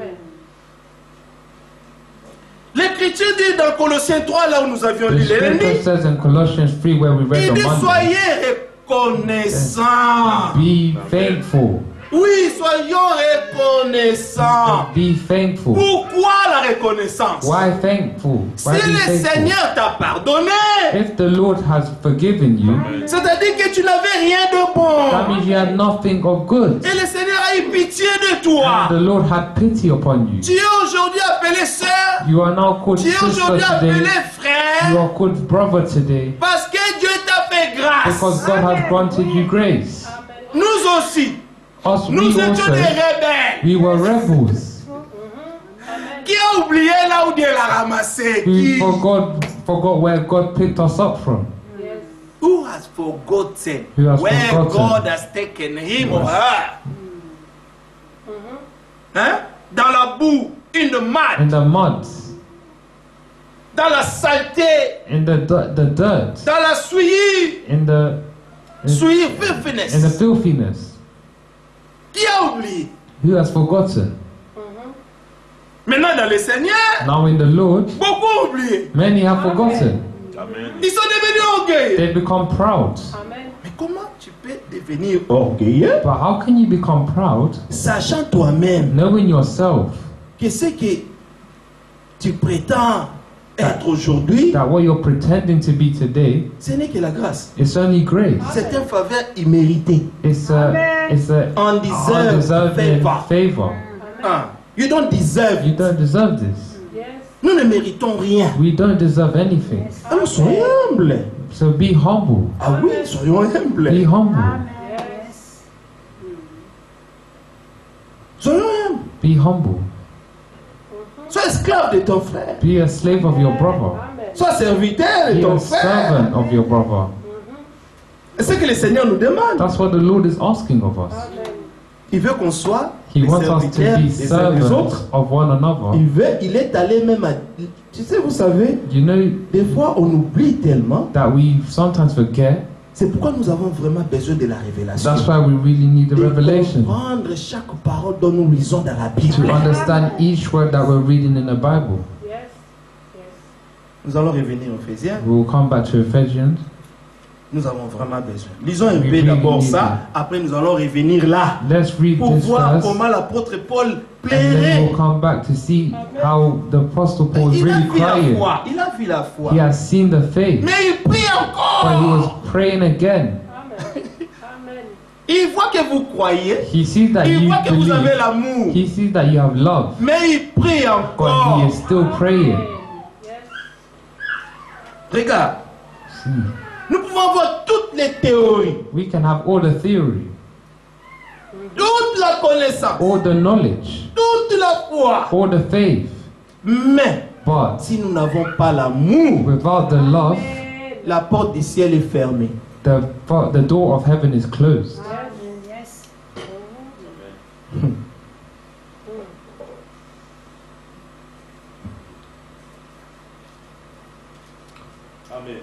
L'Écriture dit dans Colossiens 3, là où nous avions The lu les scripture lundi, says in Colossians 3 where we read il on dit Monday, soyez reconnaissants. be thankful. Oui, soyons reconnaissants. Be thankful. Pourquoi la reconnaissance? Why thankful? Si Why be le thankful? Seigneur t'a pardonné, If the Lord has forgiven you, c'est-à-dire que tu n'avais rien de that bon. means you had nothing of good. Et le Seigneur a eu pitié de toi. The Lord had pity upon you. Tu es aujourd'hui appelé sœur. You are now called Tu es sister aujourd'hui appelé today. You frère. are called brother today Parce que Dieu t'a fait grâce. because God has granted you grace. Nous aussi, Us, nous we étions des also, rebelles. we were rebels. Qui a oublié là où Dieu l'a ramassé? We Qui? forgot where God picked us up from. Who has forgotten Who has where forgotten? God has taken him or her? Hein? Dans la boue, in the mud, In the mud, dans la saleté, in the dirt, dans la souillure, in the filthiness. filthiness. Qui a oublié? Who has forgotten? Maintenant dans le Seigneur, Now in the Lord, beaucoup ont oublié. many have forgotten. Amen. Ils sont devenus orgueilleux. They become proud. Mais comment tu peux devenir orgueilleux, But how can you become proud sachant toi-même knowing yourself que ce que tu prétends être aujourd'hui, that what you're pretending to be today ce n'est que la grâce. is only grace? C'est une faveur imméritée. It's a Undeserved undeserved favor. favor. Ah, you don't deserve You it. don't deserve this. Nous ne méritons rien. We don't deserve anything. Alors soyez humbles. So be humble. Ah oui, soyons humbles. Be humble. Soyons humbles. Be humble. Sois esclave de ton frère. Be a slave of your brother. Sois serviteur de Be ton a frère. servant of your brother. C'est ce que le Seigneur nous demande. That's what the Lord is asking of us. Il veut qu'on soit He des wants us to serviteurs be les uns des autres. servants of one another. Il est allé même à... Tu sais, vous savez, You know des fois on oublie tellement. that we sometimes forget. C'est pourquoi nous avons vraiment besoin de la révélation. That's why we really need the De revelation. comprendre chaque parole dont nous lisons dans la To Bible. understand each word that we're reading in the Bible. Nous allons revenir aux Éphésiens. We will come back to Ephesians. Nous avons vraiment besoin. Lisons un We peu really d'abord need ça. Après, nous allons revenir là. Let's read Pour this voir verse, comment l'apôtre Paul and then plairait. we'll come back to see how the Apostle Paul was Il a really vu la crying. foi. Il a vu la foi. He has seen the faith, Mais il prie but he was encore. praying again. Il voit que vous croyez. He sees that Il you voit que vous avez believe. l'amour. He sees that you have love, Mais il prie but encore. he is still praying. Regarde. See, Nous pouvons avoir toutes les théories. we can have all the theory, Toute la connaissance. all the knowledge, Toute la foi. all the faith, Mais but si nous n'avons pas l'amour, without the love, la porte du ciel est fermée. the door of heaven is closed. Amen.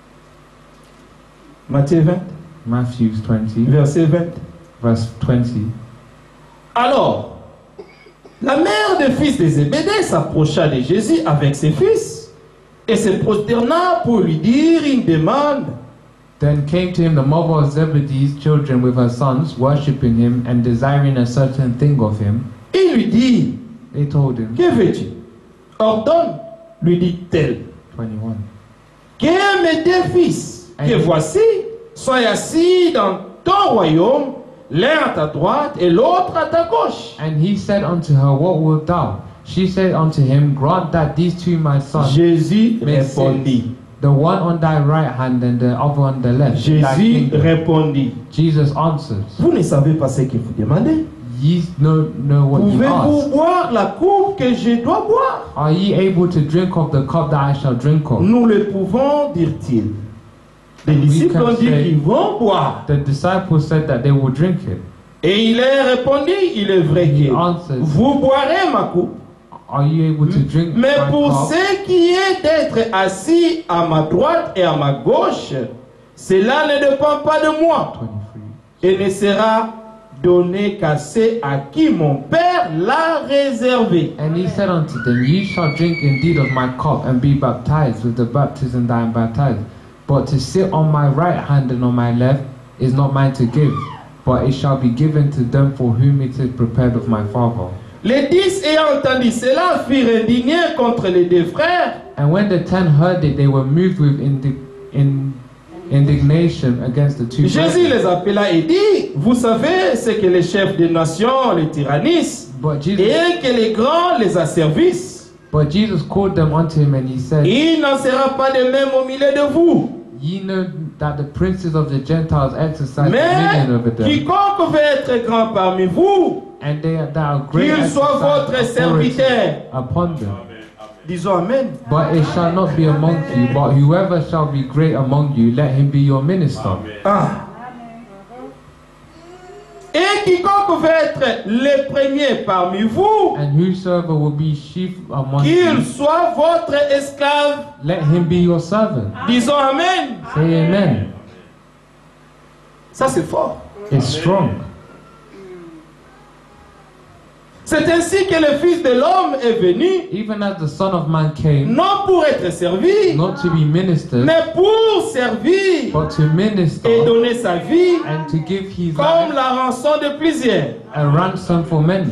Matthieu 20, Matthew 20, verset 20. verse 20. Alors, la mère des fils de Zébédée s'approcha de Jésus avec ses fils et se prosterna pour lui dire une demande. Then came to him the mother of Zebedee's children with her sons, worshipping him and desiring a certain thing of him. Il lui dit, They told him, que veux-tu? Ordonne, lui dit-elle, 21. que mes deux fils, que Amen. voici, soient assis dans ton royaume, l'un à ta droite et l'autre à ta gauche. And he said unto her, What wilt thou? She said unto him, Grant that these two my sons, Jésus mais répondit. the one on thy right hand and the other on the left, thy Jésus kingdom. répondit. Jesus answered, Vous ne savez pas ce que vous demandez. Ye know what you Pouvez-vous ask. boire la coupe que je dois boire? Are ye able to drink of the cup that I shall drink of? Nous le pouvons, dirent-ils. Les We disciples can ont dit say- qu'ils vont boire. The disciples said that they will drink it. Et il leur répondit, il est vrai He que answered, vous boirez ma coupe. Are you able to drink Mais my pour cup? ce qui est d'être assis à ma droite et à ma gauche, cela ne dépend pas de moi 23. et ne sera donné qu'à ceux à qui mon Père l'a réservé. And he said unto them, Ye shall drink indeed of my cup and be baptized with the baptism that I am baptized. But to sit on my right hand and on my left is not mine to give, but it shall be given to them for whom it is prepared of my Father. Les 10 ayant entendu cela furent indignés contre les deux frères. And when the 10 heard it, they were moved with indignation against the two Jésus brethren. les appela et dit, vous savez ce que les chefs des nations les tyrannissent But Jesus, et que les grands les asservissent. called them unto him and he said, Il n'en sera pas de même au milieu de vous. Ye know that the princes of the Gentiles exercise Mais dominion over them, quiconque veut être grand parmi vous, and they that are great qu'il soit votre exercise authority serviteur. upon them. Disons Amen. But it shall not be among you, but whoever shall be great among you, let him be your minister. Amen. Ah. Et quiconque veut être le premier parmi vous, And whosoever will be chief among qu'il you, soit votre esclave. let him be your servant. Disons Amen. Say amen. Ça c'est fort. It's strong. C'est ainsi que le Fils de l'homme est venu, Even as the Son of Man came, non pour être servi, not to be ministered, mais pour servir but to minister et donner sa vie and to give his comme life la rançon de plusieurs. a ransom for many.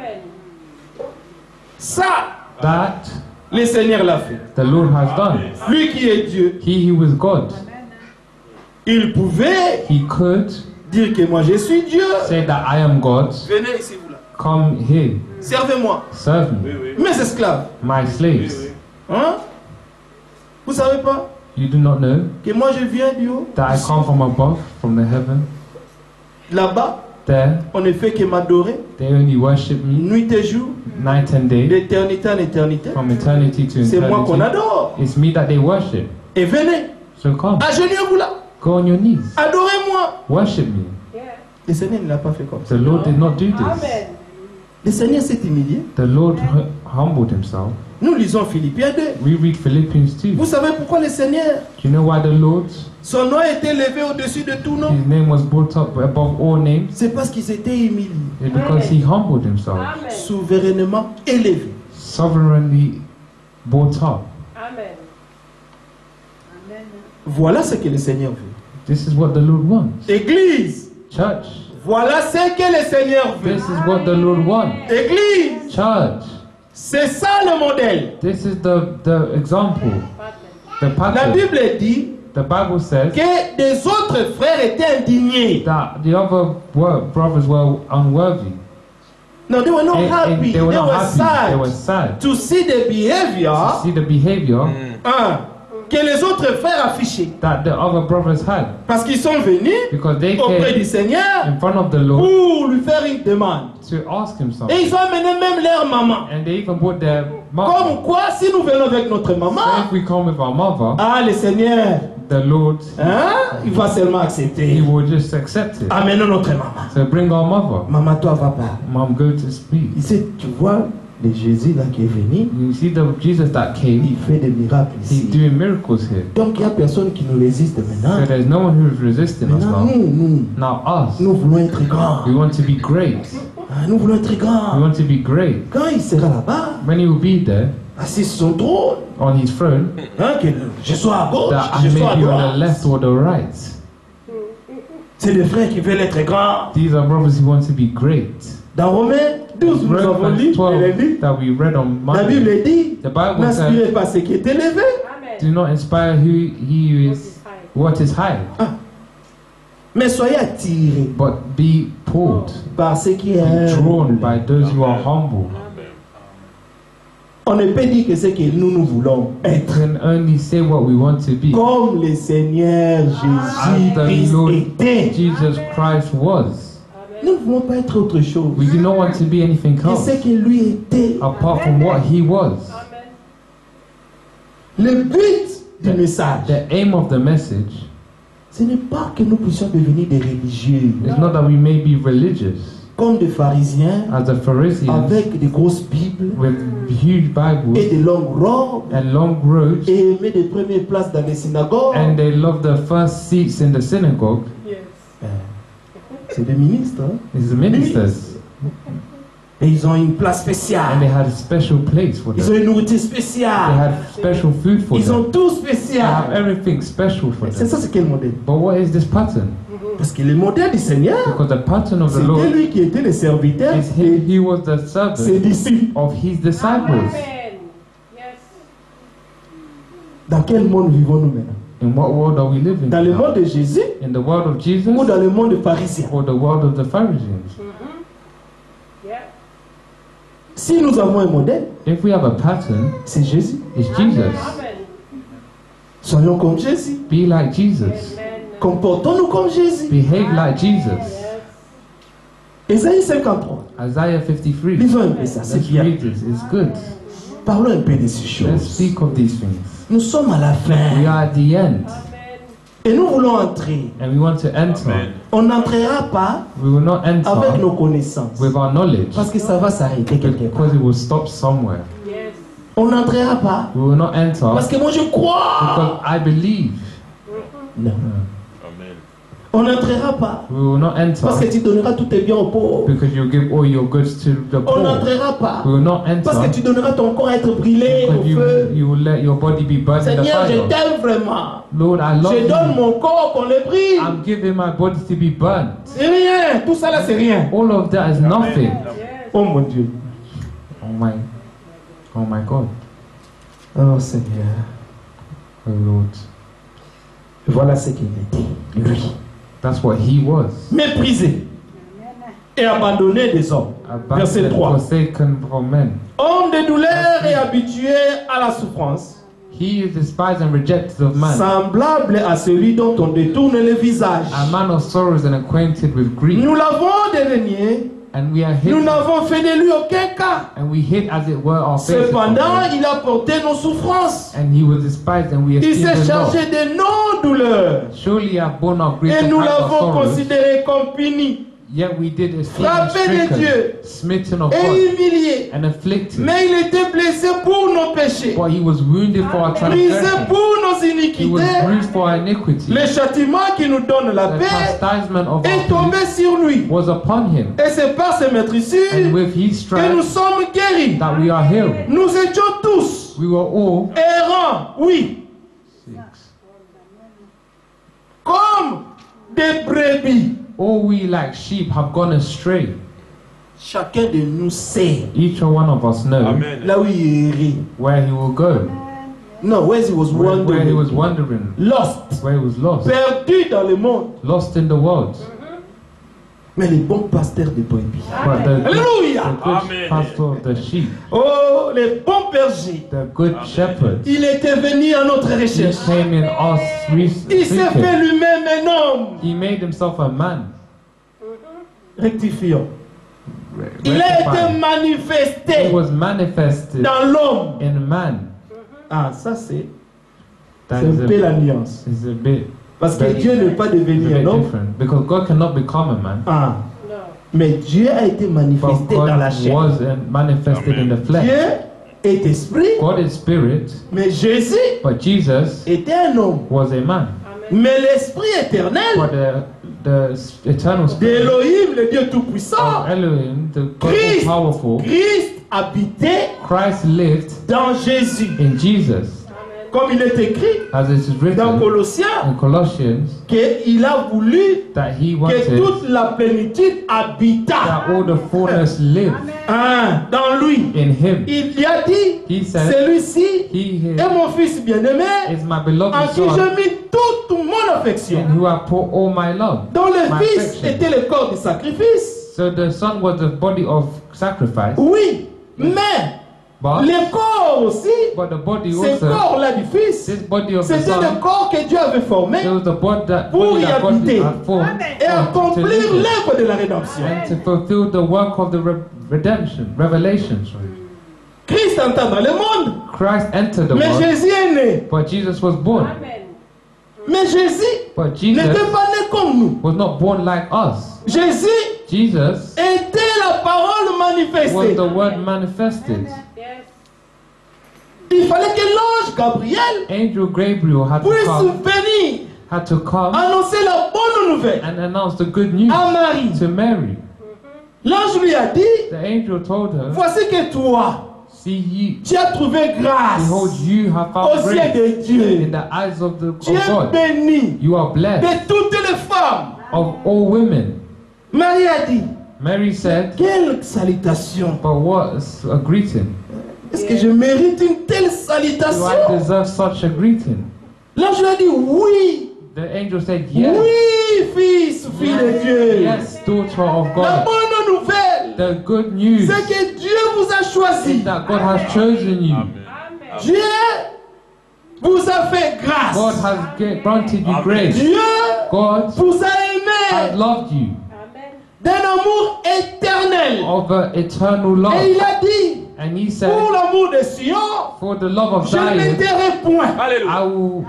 Ça, That le Seigneur l'a fait. the Lord has done. Lui qui est Dieu, He who is God, il pouvait he could dire que moi je suis Dieu. say that I am God. Venez ici, vous là. Come here, Servez-moi, serve me, Oui, oui. mes esclaves. my slaves. Hein? Vous savez pas? You do not know que moi je viens du haut. that I come from above, from the heaven. Là-bas, There, on ne fait que m'adorer, they only worship me nuit et jour, night and day, d'éternité en éternité. from eternity to C'est moi qu'on eternity. adore. It's me that they worship. Et venez, So come, agenouillez-vous là, go on your knees, adorez-moi. worship me. Le Seigneur ne l'a pas fait comme ça. The Lord did not do this. Amen. Le Seigneur s'est humilié. The Lord humbled himself. Nous lisons Philippiens 2. We read Philippians 2. Vous savez pourquoi le Seigneur, Do you know why the Lord, son nom a été élevé au-dessus de tout nom? his name was brought up above all names? C'est parce qu'il s'était humilié, It's because he humbled himself, Amen. souverainement élevé. sovereignly brought up. Amen. Voilà ce que le Seigneur veut. This is what the Lord wants. Église, Church, voilà ce que le Seigneur veut. this is what the Lord wants. Église, Church, c'est ça le modèle. this is the example, the La pattern. Bible dit The Bible says que des autres frères étaient indignés. that the other brothers were unworthy. No, they were not And happy. they were not happy. sad They were sad to see the behavior to see the behavior que les autres frères affichaient. that the other brothers had, Parce qu'ils sont venus because they auprès came du Seigneur in front of the Lord pour lui faire une demande. to ask him Et something. ils ont amené même leur maman. And they even brought their mother. Comme quoi, si nous venons avec notre So maman, if we come with our mother, ah, le Seigneur, the Lord, il va seulement he accepter. will just accept it. Amenons notre maman. So bring our mother. Maman, toi, va pas. Mom, go to speak. Il sait, tu vois, le Jésus là qui est venu, You see the Jesus that came, il fait des miracles he's ici. doing miracles here. Donc il n'y a personne qui nous résiste So maintenant. there's no one who is resisting us Maintenant, now. Now us, nous voulons être grands. we want to be great. Ah, nous voulons être We grands. want to be great. Quand il sera là-bas, When he will be there assis sur son trône, on his throne, que je sois à gauche, that que I je sois à may be on the droite. left or the right. C'est des frères qui veulent être grands. These are brothers who want to be great. Dans Romains 12, nous avons Romans lu, 12 that we read on la Monday. Bible dit, The Bible says, n'aspirez pas ce qui est élevé. Amen. do not inspire he who is what is high, Mais soyez attirés but be pulled, par ce qui est be drawn humble. by those who are humble. On ne peut dire que c'est que nous voulons We être. can only say what we want to be, Comme le Seigneur as the Jésus-Christ Lord était. Jesus Christ was. Nous ne voulons pas être autre chose We do not want to be anything que ce else que lui était. apart from what he was. Amen. Le but du message, The aim of the message ce n'est pas que nous puissions devenir des religieux, is not that we may be religious comme des pharisiens, as the Pharisees avec des grosses Bibles with huge et Bibles des longues robes, and long robes, et aimer des premières places dans les synagogues. and they love the first seats in the synagogue. Yes. C'est des ministres, hein? It's the ministers, Et ils ont une place and they spéciale. had a special place for Ils them. ont une nourriture They spéciale. had special food for Ils ont them. tout They have spécial. everything special for C'est them. ça, c'est quel modèle? But what is this pattern? Parce que le modèle du Seigneur, Because the pattern of the c'était Lord lui qui était le serviteur is him. et He was the ses servant disciples. of his disciples. Amen. Yes. Dans quel monde vivons-nous maintenant? In what world are we living Dans le in? monde de Jésus In the world of Jesus ou dans le monde des pharisiens? or the world of the Pharisees? Yeah. Si nous avons un modèle, If we have a pattern, c'est Jésus. it's Jesus. Amen. Soyons comme Jésus. Be like Jesus. Amen. Comportons-nous comme Jésus. Behave like Jesus. Yes. Ésaïe 53. Isaiah 53. Lisons un peu ça, c'est Let's bien. read this. It's good. Parlons un peu de ces Let's choses. speak of these things. Nous sommes à la We fin are at the end Amen. et nous voulons entrer. and we want to enter. On n'entrera pas We will not avec enter nos connaissances with our knowledge parce que ça va s'arrêter quelque part. because it will stop somewhere. Yes. On n'entrera pas We will not enter parce que moi je crois. because I believe. Non. Amen. On n'entrera pas We will not parce que enter tu donneras tous tes biens aux pauvres. because you give all your goods to the On poor. n'entrera pas We will not parce que enter tu donneras ton corps à être brûlé au because feu. you will let your body be burned in the Seigneur, je fire. t'aime vraiment. Lord, I love Je donne you. mon corps qu'on le brûle. I'm giving my body to be burnt. C'est rien. Tout ça là, c'est rien. All of that is nothing. Yes. Oh mon Dieu. Oh my God. Oh Seigneur. Oh Lord. Voilà ce qu'il était. Lui. That's what he was. Méprisé et abandonné des hommes. Verset Abandoned, 3. forsaken from men. Homme de douleur et habitué à la souffrance. He is despised and rejected of man, semblable à celui dont on détourne le visage. a man of sorrows and acquainted with grief. Nous l'avons dédaigné, And we are nous hid, n'avons fait de lui aucun cas. and we hid as it were our faces. from Cependant, him. il a porté nos souffrances. And he was despised, and we Il esteemed s'est him not. chargé de nos douleurs. Surely he hath borne our grief Et and nous carried our l'avons sorrows. considéré comme puni, Yet we did esteem him frappé de stricken, Dieu smitten of et God, humilié. and afflicted. Mais il était blessé pour nos péchés, But he was wounded for our brisé transgression. pour nos He was iniquités. bruised for our iniquity. Le châtiment qui nous donne la The paix chastisement of est our tombé peace sur lui. was upon him. Et c'est par ses And maîtrisures with his que nous stripes sommes guéris. that we are healed. Nous étions tous We were all errants, oui, comme des brebis. all we like sheep have gone astray. Chacun de nous sait Each one of us knows Amen. là où il irait. where he will go, No, where he was where he was wandering. wandering, Lost. where he was lost, Perdu dans le monde. lost in the world. Mais les bons pasteurs de brebis. But the Alléluia. good Amen. pastor of the sheep, Oh, les bons bergers. the good shepherd, Il était venu à notre he recherche. came in us Il s'est fait seeking. lui-même un homme. He made himself a man. Rectifiant. Il a été Rectified. He manifesté was manifested dans l'homme. in man. Ah, ça c'est That un is peu la a, nuance. is a bit, Parce que That- Dieu n'est pas is a devenu bit un homme. different because God cannot become a man. Ah, No. mais Dieu a été But manifesté dans la God chair. was manifested in the flesh. Dieu est esprit, God is spirit, mais Jésus but Jesus était un homme. was a man. Amen. Mais l'esprit éternel But the eternal spirit d'Élohim, le Dieu of tout-puissant, Elohim, the God Christ, all powerful, Christ habitait Christ lived dans Jésus. in Jesus, Amen. Comme il est écrit as it is dans written Colossiens, in Colossians, qu'il a voulu that he que wanted toute la plénitude habita that all the fullness live dans lui. in him. Il lui a dit, He said, celui-ci he est mon fils bien-aimé, is my en beloved qui son, j'ai mis toute mon affection. in who I pour all my love. Dont le My fils affection. était le corps du sacrifice. So the son was the body of sacrifice, Oui, mais but le corps aussi, the body ce also, corps-là du fils, this body of the c'était le son, corps que Dieu avait formé it was the body Pour y that God habiter. had formed et accomplir to live in, l'œuvre de la rédemption. and to fulfill the work of the revelation. Sorry. Christ entra dans le monde, Christ entered the mais world, Jésus est né. but Jesus was born. Amen. Mais Jésus But Jesus n'était pas né comme nous. was not born like us. Jésus Jesus était la parole was manifestée. the word manifested. Yes. Il fallait que l'ange Gabriel Angel Gabriel had to come annoncer la bonne nouvelle and announce the good news à Marie. to Mary. L'ange lui a dit, The angel told her, voici que toi, see you, tu as trouvé grâce behold, you have aux found yeux grace de Dieu. in the eyes of Tu es God. béni You are blessed de toutes les femmes. of all women. Marie a dit, Mary said, quelle salutation. but what's a greeting? Est-ce que je mérite une telle Do I salutation? deserve such a greeting? L'ange lui a dit, oui, The angel said, yes, oui, fils, fille de Dieu. yes, daughter of La God. bonne nouvelle, The good news c'est que Dieu vous a choisi. is that God has chosen you. Amen. Amen. Dieu vous a fait grâce. God has granted you Amen. grace. Dieu God vous a has aimé loved you Amen. d'un amour éternel. of an eternal Et love. il a dit, And he pour said, l'amour de Sion, for the love of je ne Zion, m'éterai point. Alléluia.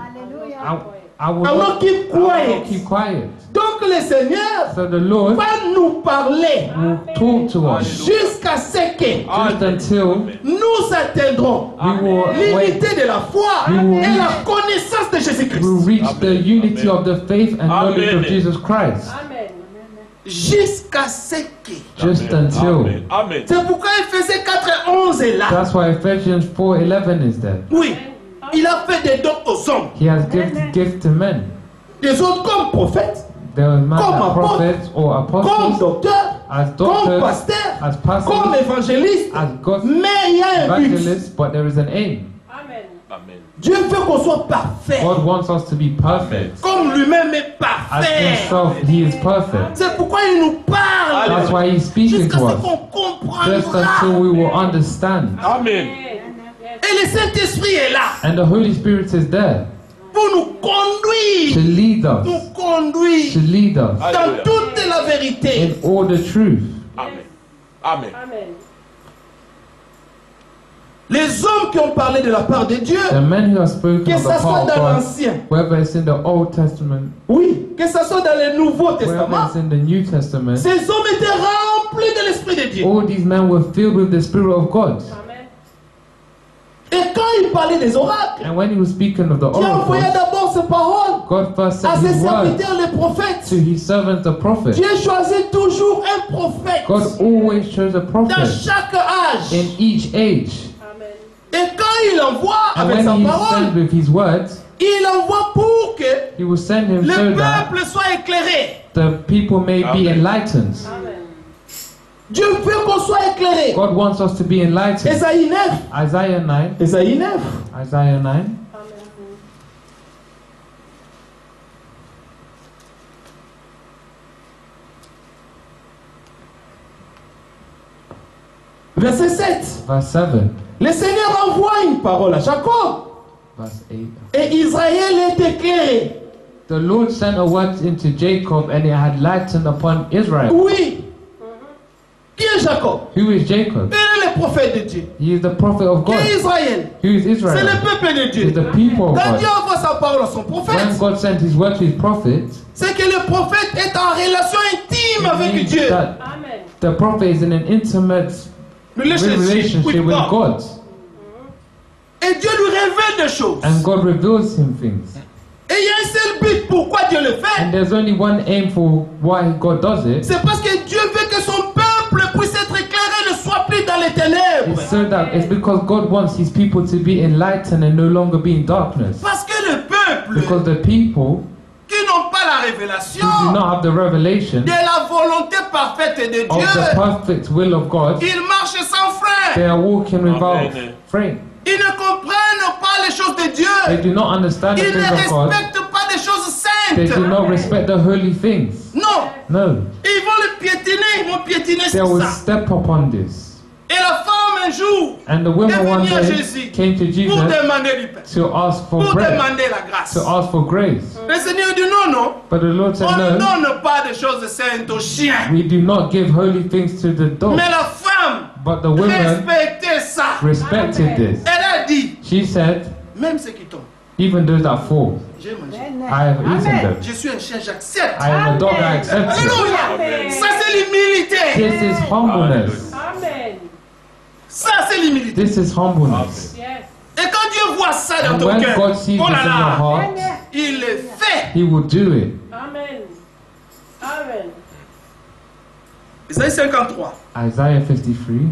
I will I will not, keep I will quiet. not keep quiet. Donc le Seigneur So the Lord va nous parler will talk to us jusqu'à ce que just until nous atteindrons we will wait, l'unité de la foi We will et la connaissance de Jésus-Christ. we'll reach the Amen. unity of the faith and knowledge Amen. of Jesus Christ. Amen. Jusqu'à ce que. Just Amen. until. Amen. Amen. C'est pourquoi Ephésiens 4:11 est là. That's why Ephesians 4:11 is there. Oui, il a fait des dons aux hommes. He has given gifts to men. Des autres comme prophètes, There are men Comme that apôtres, prophets or comme apostles, docteurs, as comme doctors, pasteurs, as comme pastors, évangélistes. as gospel Mais il y a un but. evangelists, but there is an aim. Amen. Amen. Dieu veut qu'on soit parfait. God wants us to be perfect. Comme lui-même est As parfait. himself, he is perfect. C'est pourquoi il nous parle. That's why he's speaking Jusqu'à to ce us. qu'on Just comprendra. until we will understand. Amen. Yes. Et le Saint-Esprit est là And the Holy Spirit is there pour nous conduire, to lead us, nous conduire to lead us dans Alléluia. toute la vérité. in all the truth. Amen. Amen. Amen. Les hommes qui ont parlé de la part de Dieu, The men who have spoken que of the ce soit part of dans God, l'Ancien, whether it's in the Old Testament, oui, que ce soit dans le Nouveau whether Testament, it's in the New Testament, ces hommes étaient remplis de l'Esprit de Dieu. all these men were filled with the Spirit of God. Amen. Et quand il parlait des oracles, And when he was speaking of the Dieu envoyait oracles, d'abord ses paroles God first à sent ses his word serviteurs, les prophètes. to his servant, the prophet. Dieu choisit toujours un prophète God always chose a dans prophet chaque âge. in each age. Amen. Et quand il envoie And avec when sa he parole, sent with his words, il envoie pour que he will send him le so that peuple soit éclairé. the people may be Amen. enlightened. Amen. Dieu veut qu'on soit éclairé. God wants us to be enlightened. Ésaïe 9. Isaiah 9. Ésaïe 9. Isaiah 9. Amen. Verset 7. Verse 7. Le Seigneur envoie une parole à Jacob Verse 8. et Israël est éclairé. The Lord sent a word into Jacob and it had lightened upon Israel. Oui. Qui est Jacob? Who is Jacob? Il est le prophète de Dieu. He is the prophet of Qui est God. Israël? Who is C'est le Israel? peuple de He is Dieu. the people of Quand Dieu God. envoie sa parole à son When prophète, God sent his word to his prophet, c'est que le prophète est en relation intime it avec means Dieu. that Amen. the prophet is in an intimate relationship with God. Et Dieu lui révèle des choses. And God reveals him things. Et il y a un seul but pourquoi Dieu le fait. And there's only one aim for why God does it. C'est parce que Dieu veut que son peuple puisse être éclairé, ne soit plus dans les ténèbres. It's so that it's because God wants his people to be enlightened and no longer be in darkness. Parce que le peuple Because the people qui n'ont pas la révélation who do not have the revelation de la volonté parfaite de of the Dieu, perfect will of God, ils marchent sans they frein. are walking without Amen. frame. Ils ne comprennent pas les choses de They Dieu. do not understand the Ils ne things of God. respectent pas des choses They saintes. do not respect the holy things. Non, No. ils vont le piétiner, ils vont piétiner They sur will ça. step upon this. Et la femme un jour And the est woman one venue à day Jésus came to pour Jesus demander du pain, to ask for pour bread, demander la grâce. to ask for grace. Le Seigneur dit non, non. But the Lord said, On ne no, donne pas des choses saintes aux chiens. we do not give holy things to the dog. Mais la femme But the woman respectait ça. respected this. Elle a dit, She said, même ceux qui tombent, even those that fall, j'ai mangé. I have eaten them. Je suis un chien, j'accepte. I am a dog, I accept it. Alléluia. Amen. Ça c'est l'humilité. This is humbleness. Amen. Ça c'est l'humilité. This is humbleness. Yes. Et quand Dieu voit ça dans And ton when cœur, God sees oh this là in your là, heart, il le fait. He will do it. Amen. Amen. Isaïe 53. Isaiah 53,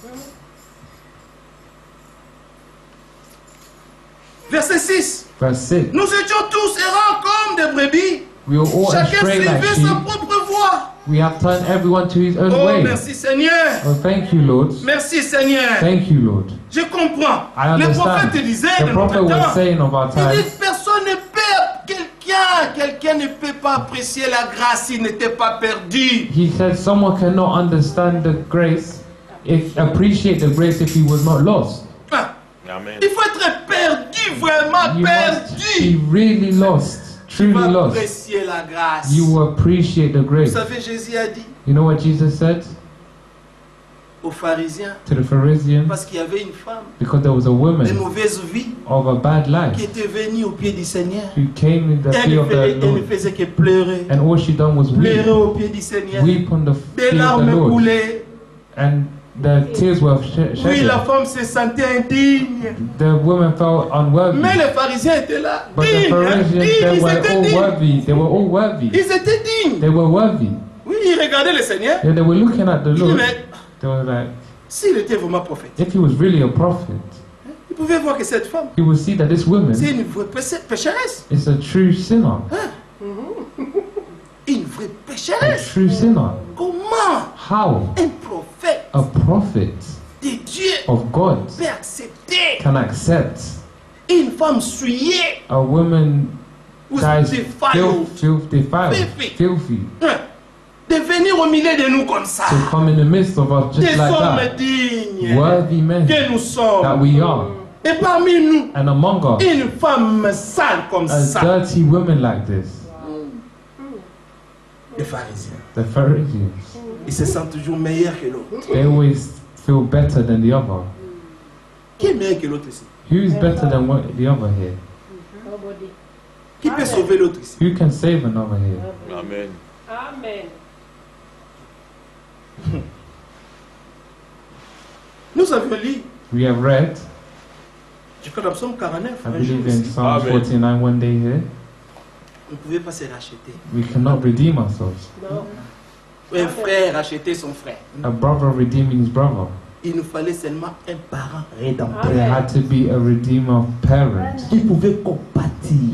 Verset 6. verse 6. Nous étions tous errants comme des brebis. We were all Chacun astray like suivait sa sheep. propre voie. We have turned everyone to his own Oh, way. merci Seigneur. Oh, thank you, Lord. Merci Seigneur. Thank you, Lord. Je comprends. I Le understand. prophète disait The de prophet notre was temps, saying of our il time, dit personne ne peut, quelqu'un ne peut pas apprécier la grâce s'il n'était pas perdu. he said someone cannot understand the grace, appreciate the grace if he was not lost. Ah, Amen. il faut être perdu, vraiment You must be perdu. really lost, Tu truly vas lost. apprécier la grâce. You will appreciate the Vous grace. savez, Jésus a dit You know what Jesus said aux pharisiens, to the Phariseans? parce qu'il y avait une femme Because there was a de woman mauvaise vie of a bad qui life était venue au pied du Seigneur. who came in the Elle feet ne of the faisait, elle ne Lord, faisait que pleurer. and all she done was Pleurer weep, au pied du Seigneur. weep on the Des feet of the larmes Lord, coulaient. and the tears were Oui, la shed. femme se sentait indigne. The woman felt unworthy. Mais les pharisiens étaient là. But the Dignes, Phariseans, dignes, they ils were étaient all dignes. worthy. They were all worthy. Ils étaient dignes. They were worthy. Oui, ils regardaient le Seigneur. Yeah, they were looking at the Ils disaient, Lord. mais They were like, s'il était vraiment prophète, if he was really a prophet, ils pouvaient voir que cette femme, he would see that this woman c'est une vraie pécheresse. is a true sinner. Une vraie A pécheresse. true sinner. Comment How un prophète a prophet de Dieu of God peut accepter can accept une femme souillée a woman ou that is défaillante defiled, filthy, de venir au milieu de nous comme ça? to come in the midst of us Des just like hommes that. dignes Worthy men que nous sommes. that we are. Et parmi nous, And among us, une femme sale comme a ça. dirty women like this, Les pharisiens. the Pharisees, Ils se sentent toujours meilleurs que l'autre. they always feel better than the other. Qui est meilleur que l'autre ici? Who is better than the other here? Nobody. Qui peut sauver l'autre ici? Who can save another here? Amen. Amen. Nous avions lu, We have read, je crois dans Psaume 49, I un jour believe in ici, Psalm Amen. 49 one day here, on ne pouvait pas se racheter. we cannot redeem ourselves. No. Un frère racheter son frère. A brother redeeming his brother. Il nous fallait seulement un parent There rédempteur Amen. had to be a redeemer parent qui pouvait compatir.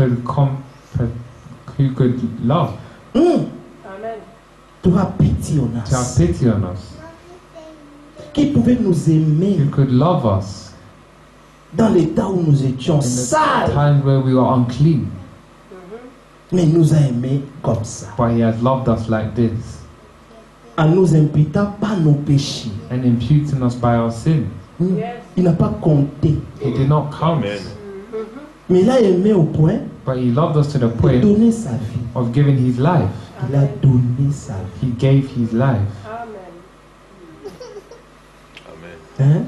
who could love, Amen. Tu as pitié en to have us. pity on us, Qui pouvait nous aimer who could love us dans l'état où nous étions in the sales. times where we were unclean. Mais il nous a aimés comme ça. But he has loved us like this, En nous imputant pas nos péchés. and imputing us by our sin. Yes. Il n'a pas compté. He did not count, Amen. Mais il a aimé au point but he loved us to the de point donner sa vie. of giving his life. Il a donné sa vie. He gave his life. Amen. Amen. Hein?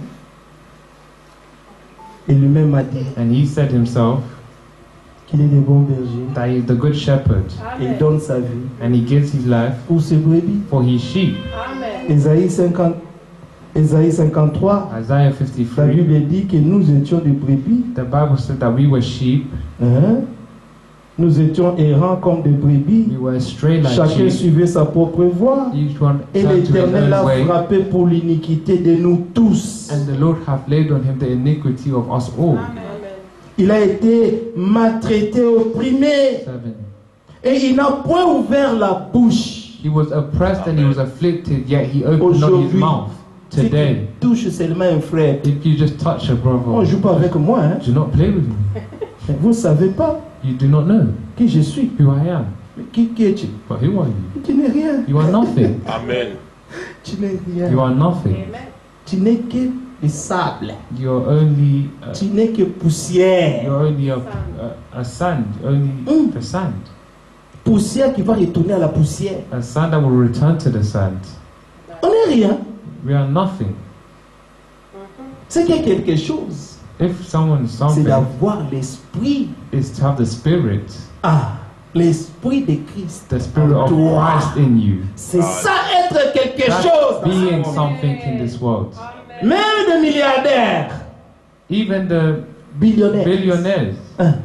Et lui-même a dit And he said himself qu'il est le bon berger. that he is the good shepherd, Et il Amen. donne sa vie and he gives his life pour ses brebis. for his sheep. Amen. Ésaïe 50, Ésaïe 53, Isaiah la 53, Bible dit que nous étions des brebis. the Bible said that we were sheep, Hein? Nous étions errants comme des brebis. we were astray like Chacun sheep. suivait sa propre voie. Each one Et turned to his l'Éternel own l'a way, frappé pour l'iniquité de nous tous. and the Lord hath laid on him the iniquity of us all. Amen. Il a été maltraité, opprimé. 7. Et il n'a point ouvert la bouche. He was oppressed and he was afflicted, yet he opened not his Aujourd'hui, mouth. Si Today, tu touches seulement un frère, if you just touch a on ne brother, joue pas avec moi. Hein? do not play with me. Vous ne savez pas You do not know qui je suis. who I am. Mais qui es-tu? But who are you? Tu n'es rien. You are nothing. Amen. Tu n'es You rien. are nothing. Amen. Tu n'es que du sable. You're only Tu n'es que poussière. you're only a sand, only Mm. the sand. Poussière qui va retourner à la poussière. A sand that will return to the sand. On n'est rien. We are nothing. C'est qu'il y a quelque chose. If someone is C'est something, d'avoir l'esprit. is to have the spirit, Ah, l'esprit de Christ. the spirit of Toi. Christ in you. C'est ça être quelque That's chose. dans ce being monde. something in this world. Amen. Même des milliardaires, Even the billionnaires, billionaires, hein.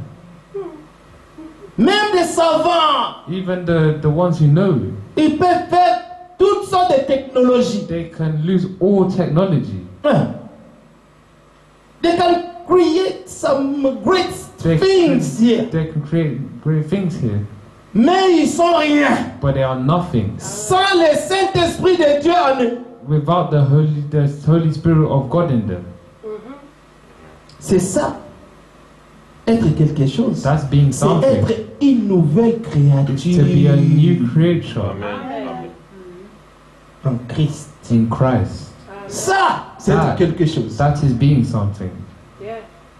Même des savants, even the ones who know, ils peuvent faire toutes sortes de technologies. they can lose all technology. Hein. They can create some great things here. They can create great things here, Mais ils sont rien. but they are nothing Sans le Saint-Esprit de Dieu en eux. without the Holy Spirit of God in them. C'est ça. Être quelque chose. That's being C'est something. être une nouvelle It's to be a new créature creature Amen. en Christ. in Christ. Ça, c'est Ah. être quelque chose. That is being something. Yeah.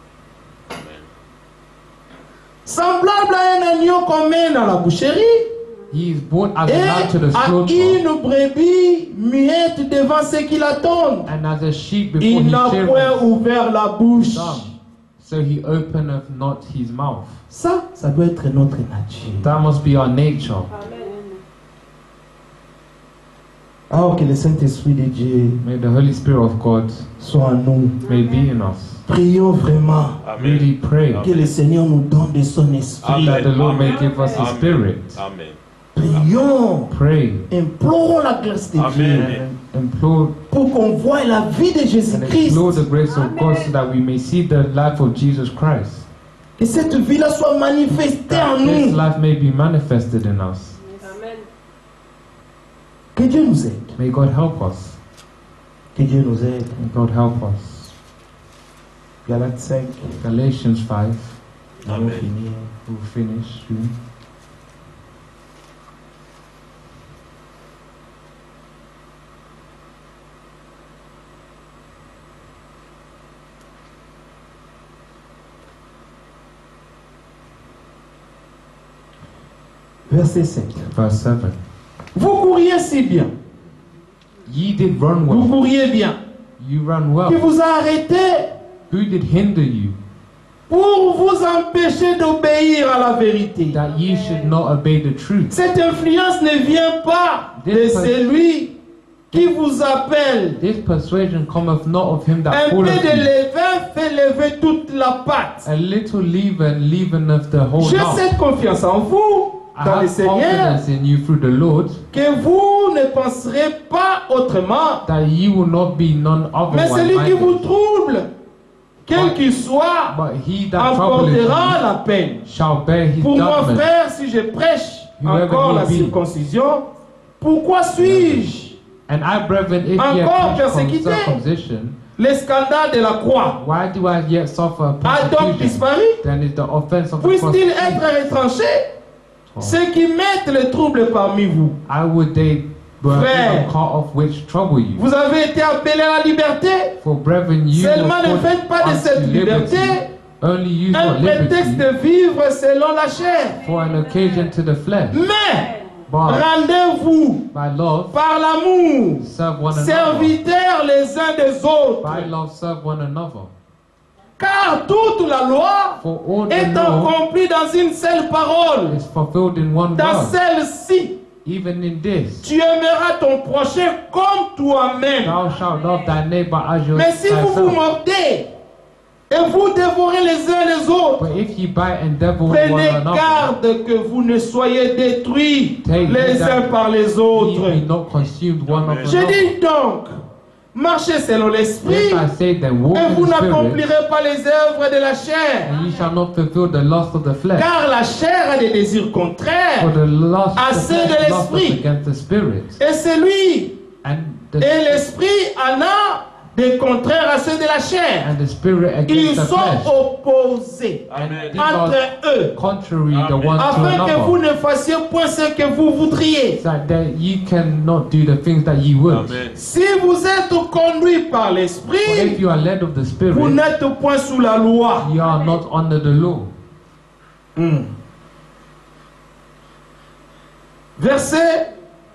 Semblable à un agneau qu'on met dans la boucherie He is brought as et a lamb to the à slaughter, une brebis muette devant ceux qui l'attendent. and as a sheep before Il his n'a point shearers ouvert la bouche. dumb, so he openeth not his mouth. Ça doit être notre nature. That must be our nature. Amen. Alors que le Saint-Esprit de Dieu May the Holy Spirit of God soit en nous. may be in us. Prions vraiment Really Amen. pray que le Seigneur nous donne de son esprit. that the Lord may Amen. give us His Spirit. Amen. Prions, Pray implorons la grâce de Dieu Amen. and implore pour qu'on voie la vie de and Jésus-Christ. implore the grace of God so that we may see the life of Jesus Christ. Que cette vie-là soit manifestée en That His nous. life may be manifested in us. Amen. Que Dieu nous aide. May God help us. Que Dieu nous aide. May God help us. Galates 5. Galatians 5. Nous allons Amen. finir. We'll finish soon. Verset 7. Verse 7. Vous couriez si bien, Ye did run vous well. couriez bien, You ran qui well. vous a arrêté Who did hinder you pour vous empêcher d'obéir à la vérité. that ye should not obey the truth? Cette influence ne vient pas de This celui qui vous appelle. This persuasion cometh not of him that Un peu calleth de you. levain fait lever toute la pâte. A little leaven leaveneth the whole J'ai lump. cette confiance en vous, I dans le have Seigneur, confidence in you through the Lord, que vous ne penserez pas autrement. that ye will not be none Mais otherwise celui qui vous minded. trouble, quel qu'il soit, But he that troubleth emportera you la peine. shall bear his Pour moi, judgment. frère, si je prêche Whoever encore you la be. circoncision, pourquoi suis-je And I, brethren, if ye Encore have preached persécuté. circumcision, le scandale de la croix? why do I yet suffer A donc persecution? disparu? Then is the offense of the cross. Puisse-t-il être retranché? Ceux qui mettent le trouble parmi vous. I would they were Frère. even cut off which trouble you. Vous avez été appelés à la liberté. For brethren, you were Seulement ne called faites pas de unto cette liberty. liberté Only use un not prétexte liberty de vivre selon la chair. for an occasion to the flesh, Mais but rendez-vous by love par l'amour, serve one another. serviteurs les uns des autres. By love serve one another. Car toute la loi For all the est law accomplie dans une seule parole. is fulfilled in one Dans word. celle-ci, Even in this, tu aimeras ton prochain comme toi-même. thou shalt love thy neighbor as Mais si vous vous thyself. mordez et vous dévorez les uns les autres, But if ye bite and devour one prenez another, garde que vous ne soyez détruits Take les heed that uns par les ye autres. be not consumed one of Je another. dis donc, marchez selon l'esprit If I say then walk et in vous the spirit, n'accomplirez pas les œuvres de la chair. and ye shall not fulfill the lust of the flesh. Car la chair a des désirs For contraires the lust à of the ceux de flesh lusteth l'esprit. against the spirit, et c'est lui. and Et the, l'esprit en a des contraires à ceux de la chair. and the spirit Ils against the sont flesh. opposés And these entre are eux, contrary the Amen. one to afin que vous another, ne fassiez point ce que vous voudriez. so that ye cannot do the things that ye would. Amen. Si vous êtes conduits par For if l'esprit, you are led of the vous spirit, n'êtes point sous la loi. ye are not under the law. Verset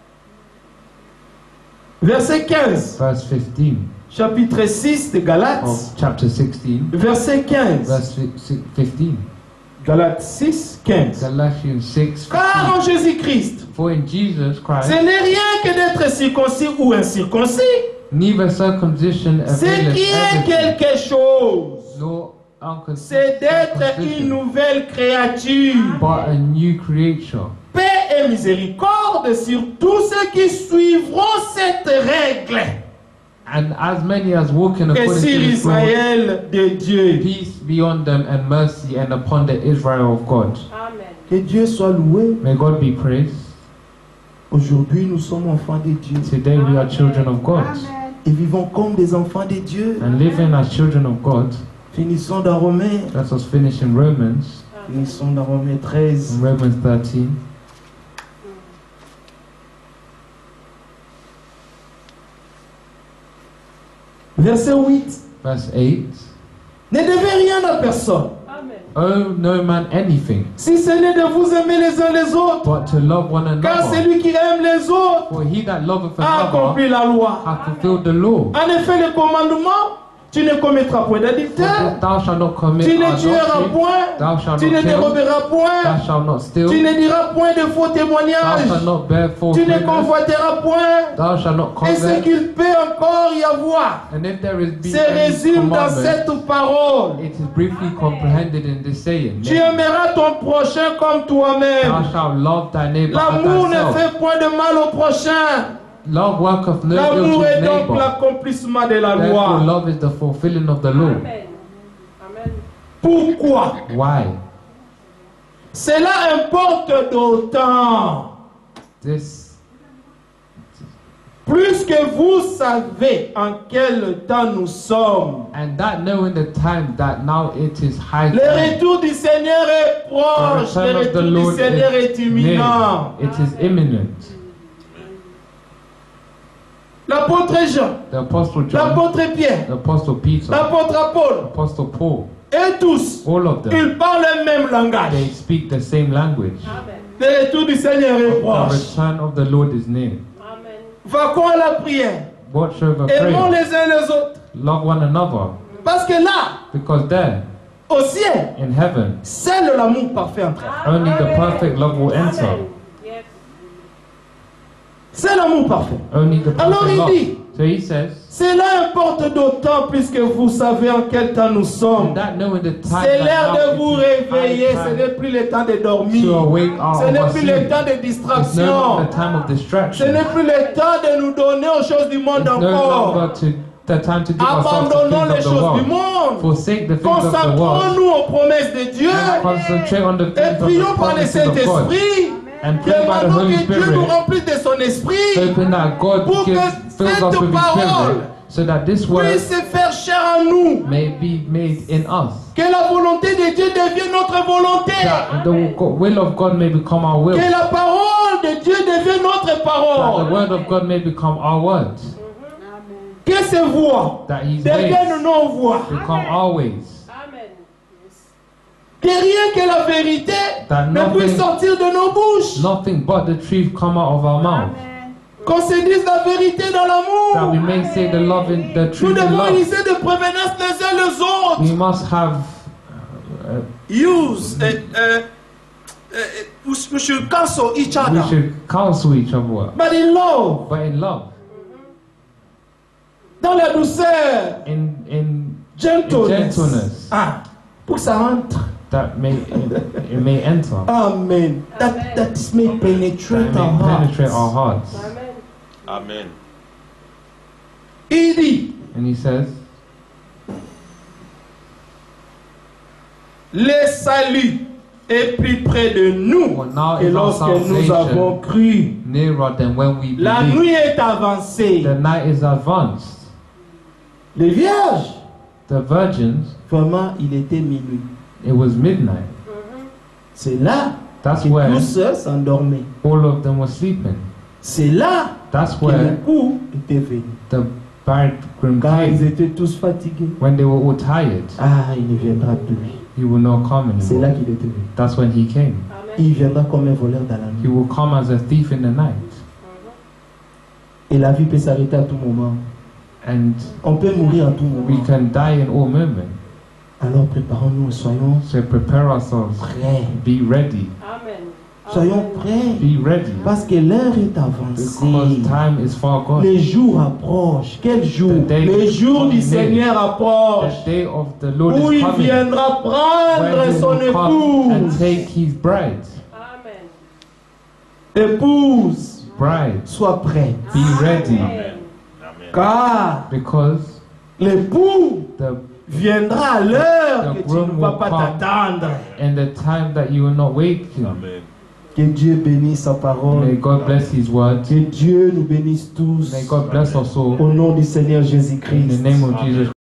15, Verse 15 chapitre 6 de Galates, of chapter 16, verset 15. verse 15. Galates 6, 15. Galatians 6, Car en 15. Jésus-Christ, For in Jesus ce Christ, n'est rien que d'être circoncis ou incirconcis. neither circumcision Ce availeth qui est everything, quelque chose, nor c'est d'être une uncircumcision, nouvelle créature. but a new creature. Paix et miséricorde sur tous ceux qui suivront cette règle. And as many as walk in Et according sur to this law, Israël de Dieu. peace be on them and mercy and upon the Israel of God. Amen. Que Dieu soit loué. May God be praised. Aujourd'hui, nous sommes enfants de Dieu. Today we are children of God. Et vivons comme des enfants de Dieu. And living as children of God, Finissons dans Romains. let us finish in Romans, Finissons dans Romains 13. in Romans 13. Verset 8. Verse 8. Ne devez rien à personne, Amen. Owe no man anything, si ce n'est de vous aimer les uns les autres. but to love one Car another. celui qui aime les autres For he that loveth a another accompli la loi. hath fulfilled the law. En effet, le commandement, tu ne commettras point d'adultère, Thou shalt not commit tu ne tueras adultery, point, thou shalt tu ne not kill, déroberas thou point, shalt not steal, tu ne diras point de faux thou témoignages, shalt not bear false tu ne witness, convoiteras point. thou shalt not Et ce covet. qu'il peut encore y avoir, And if there is be se any résume dans commandment, cette parole. it is briefly comprehended in this saying. Tu aimeras ton prochain comme toi-même. Thou shalt love thy neighbor as L'amour ne thyself. fait point de mal au prochain. Love worketh no ill L'amour to est his donc neighbor. l'accomplissement de la Therefore, loi. love is the fulfilling of the law. Amen. Amen. Pourquoi? Why? Cela importe d'autant. This, Plus que vous savez en quel temps nous sommes. and that knowing the time that now it is high Le time. retour du Seigneur est The proche. return Le of the retour du Lord Seigneur est is imminent. near. It is imminent. L'apôtre Jean, The Apostle John, l'apôtre Pierre, the Apostle Peter, l'apôtre Paul, Apostle Paul, et tous, all of them, ils parlent le même they langage. speak the same language. Amen. Le retour du Seigneur est The proche. return of the Lord is near. Amen. Vaquons à la prière. Watch over Aimons prayer. les uns les autres. Love one another. Parce que là, Because there, au ciel, in heaven, seul l'amour parfait entre. only the perfect love will enter. Amen. Yes. C'est l'amour parfait. Only the Alors perfect il love. dit, So he says, cela importe d'autant plus que vous savez en quel temps nous sommes. that knowing the time C'est that l'heure now de vous it is réveiller, time ce n'est plus le temps de dormir. to awake out Ce of n'est our plus sleep. le temps de It's no distraction. longer the time of Ce distraction. n'est plus le temps de nous donner aux choses du monde It's no encore. longer the time to give ourselves to Abandonnons les things of the choses du world. monde. Forsake the things of the world. Concentrons-nous aux promesses de Dieu. And concentrate on the Et things of the prions par le promises of God. Saint-Esprit. And pray by the Demandons Holy que Dieu nous Spirit, remplisse de son esprit hoping that God pour que fills us cette with His parole Spirit, so that this word puisse se faire chair en nous. may be made in us. Que la volonté de Dieu devienne notre volonté. That the will of God may become our will. Que la parole de Dieu devienne notre That the parole. word of God may become our word. Que ses voix That His deviennent ways nos voix. become our ways. Amen. Que rien que la vérité That ne puisse nothing, sortir de nos bouches. nothing but the truth come out of our mouth. Qu'on se dise la vérité dans That we l'amour. may say the love in the Nous truth in devons love. user de prévenance les uns les autres. We must have Use. We should cancel each we other. should counsel each other, But in love. but in love, Dans la douceur. in Gentleness. gentleness, Ah, pour que ça entre. that may it may enter, Amen. That may that penetrate may our penetrate our hearts. hearts. Amen. Amen. Il dit, And he says, le salut est plus près de nous "For now que is our lorsque nous avons salvation cru. nearer than when we La believed." nuit est avancée. The night is advanced. Les vierges, The virgins, vraiment, il était minuit. it was midnight. C'est là That's que where tous s'endormaient. all of them were sleeping. C'est là That's que le where coup était venu. the bridegroom Quand ils came. étaient tous fatigués. When they were all tired, Ah, il ne viendra plus. he will not come C'est là anymore. qu'il était venu. That's when he came. Amen. Il viendra comme un voleur dans la He nuit. will come as a thief in the night. Et la vie peut s'arrêter à tout moment. And On peut mourir à tout we moment. can die in all moments. Alors préparons-nous, soyons So prepare ourselves. prêts. Be ready. Amen. Soyons prêts. Be ready. Parce que l'heure est Because avancée. time is far gone. Les jours approchent. Quel jour? The day Les jours du is coming. Seigneur approchent. The day of the Lord Où is il coming. viendra prendre When he son will come and épouse. take his bride. Amen. Épouse, Bride. sois prête. Be ready. Amen. Amen. Car Because l'époux the viendra à l'heure The que tu ne groom vas will pas come. t'attendre. in the time that you will not wake him. Amen. Que Dieu bénisse sa May parole. God bless his word. Que Dieu nous bénisse tous. May God bless us all. Au nom du Seigneur In Jésus-Christ. the name of Jesus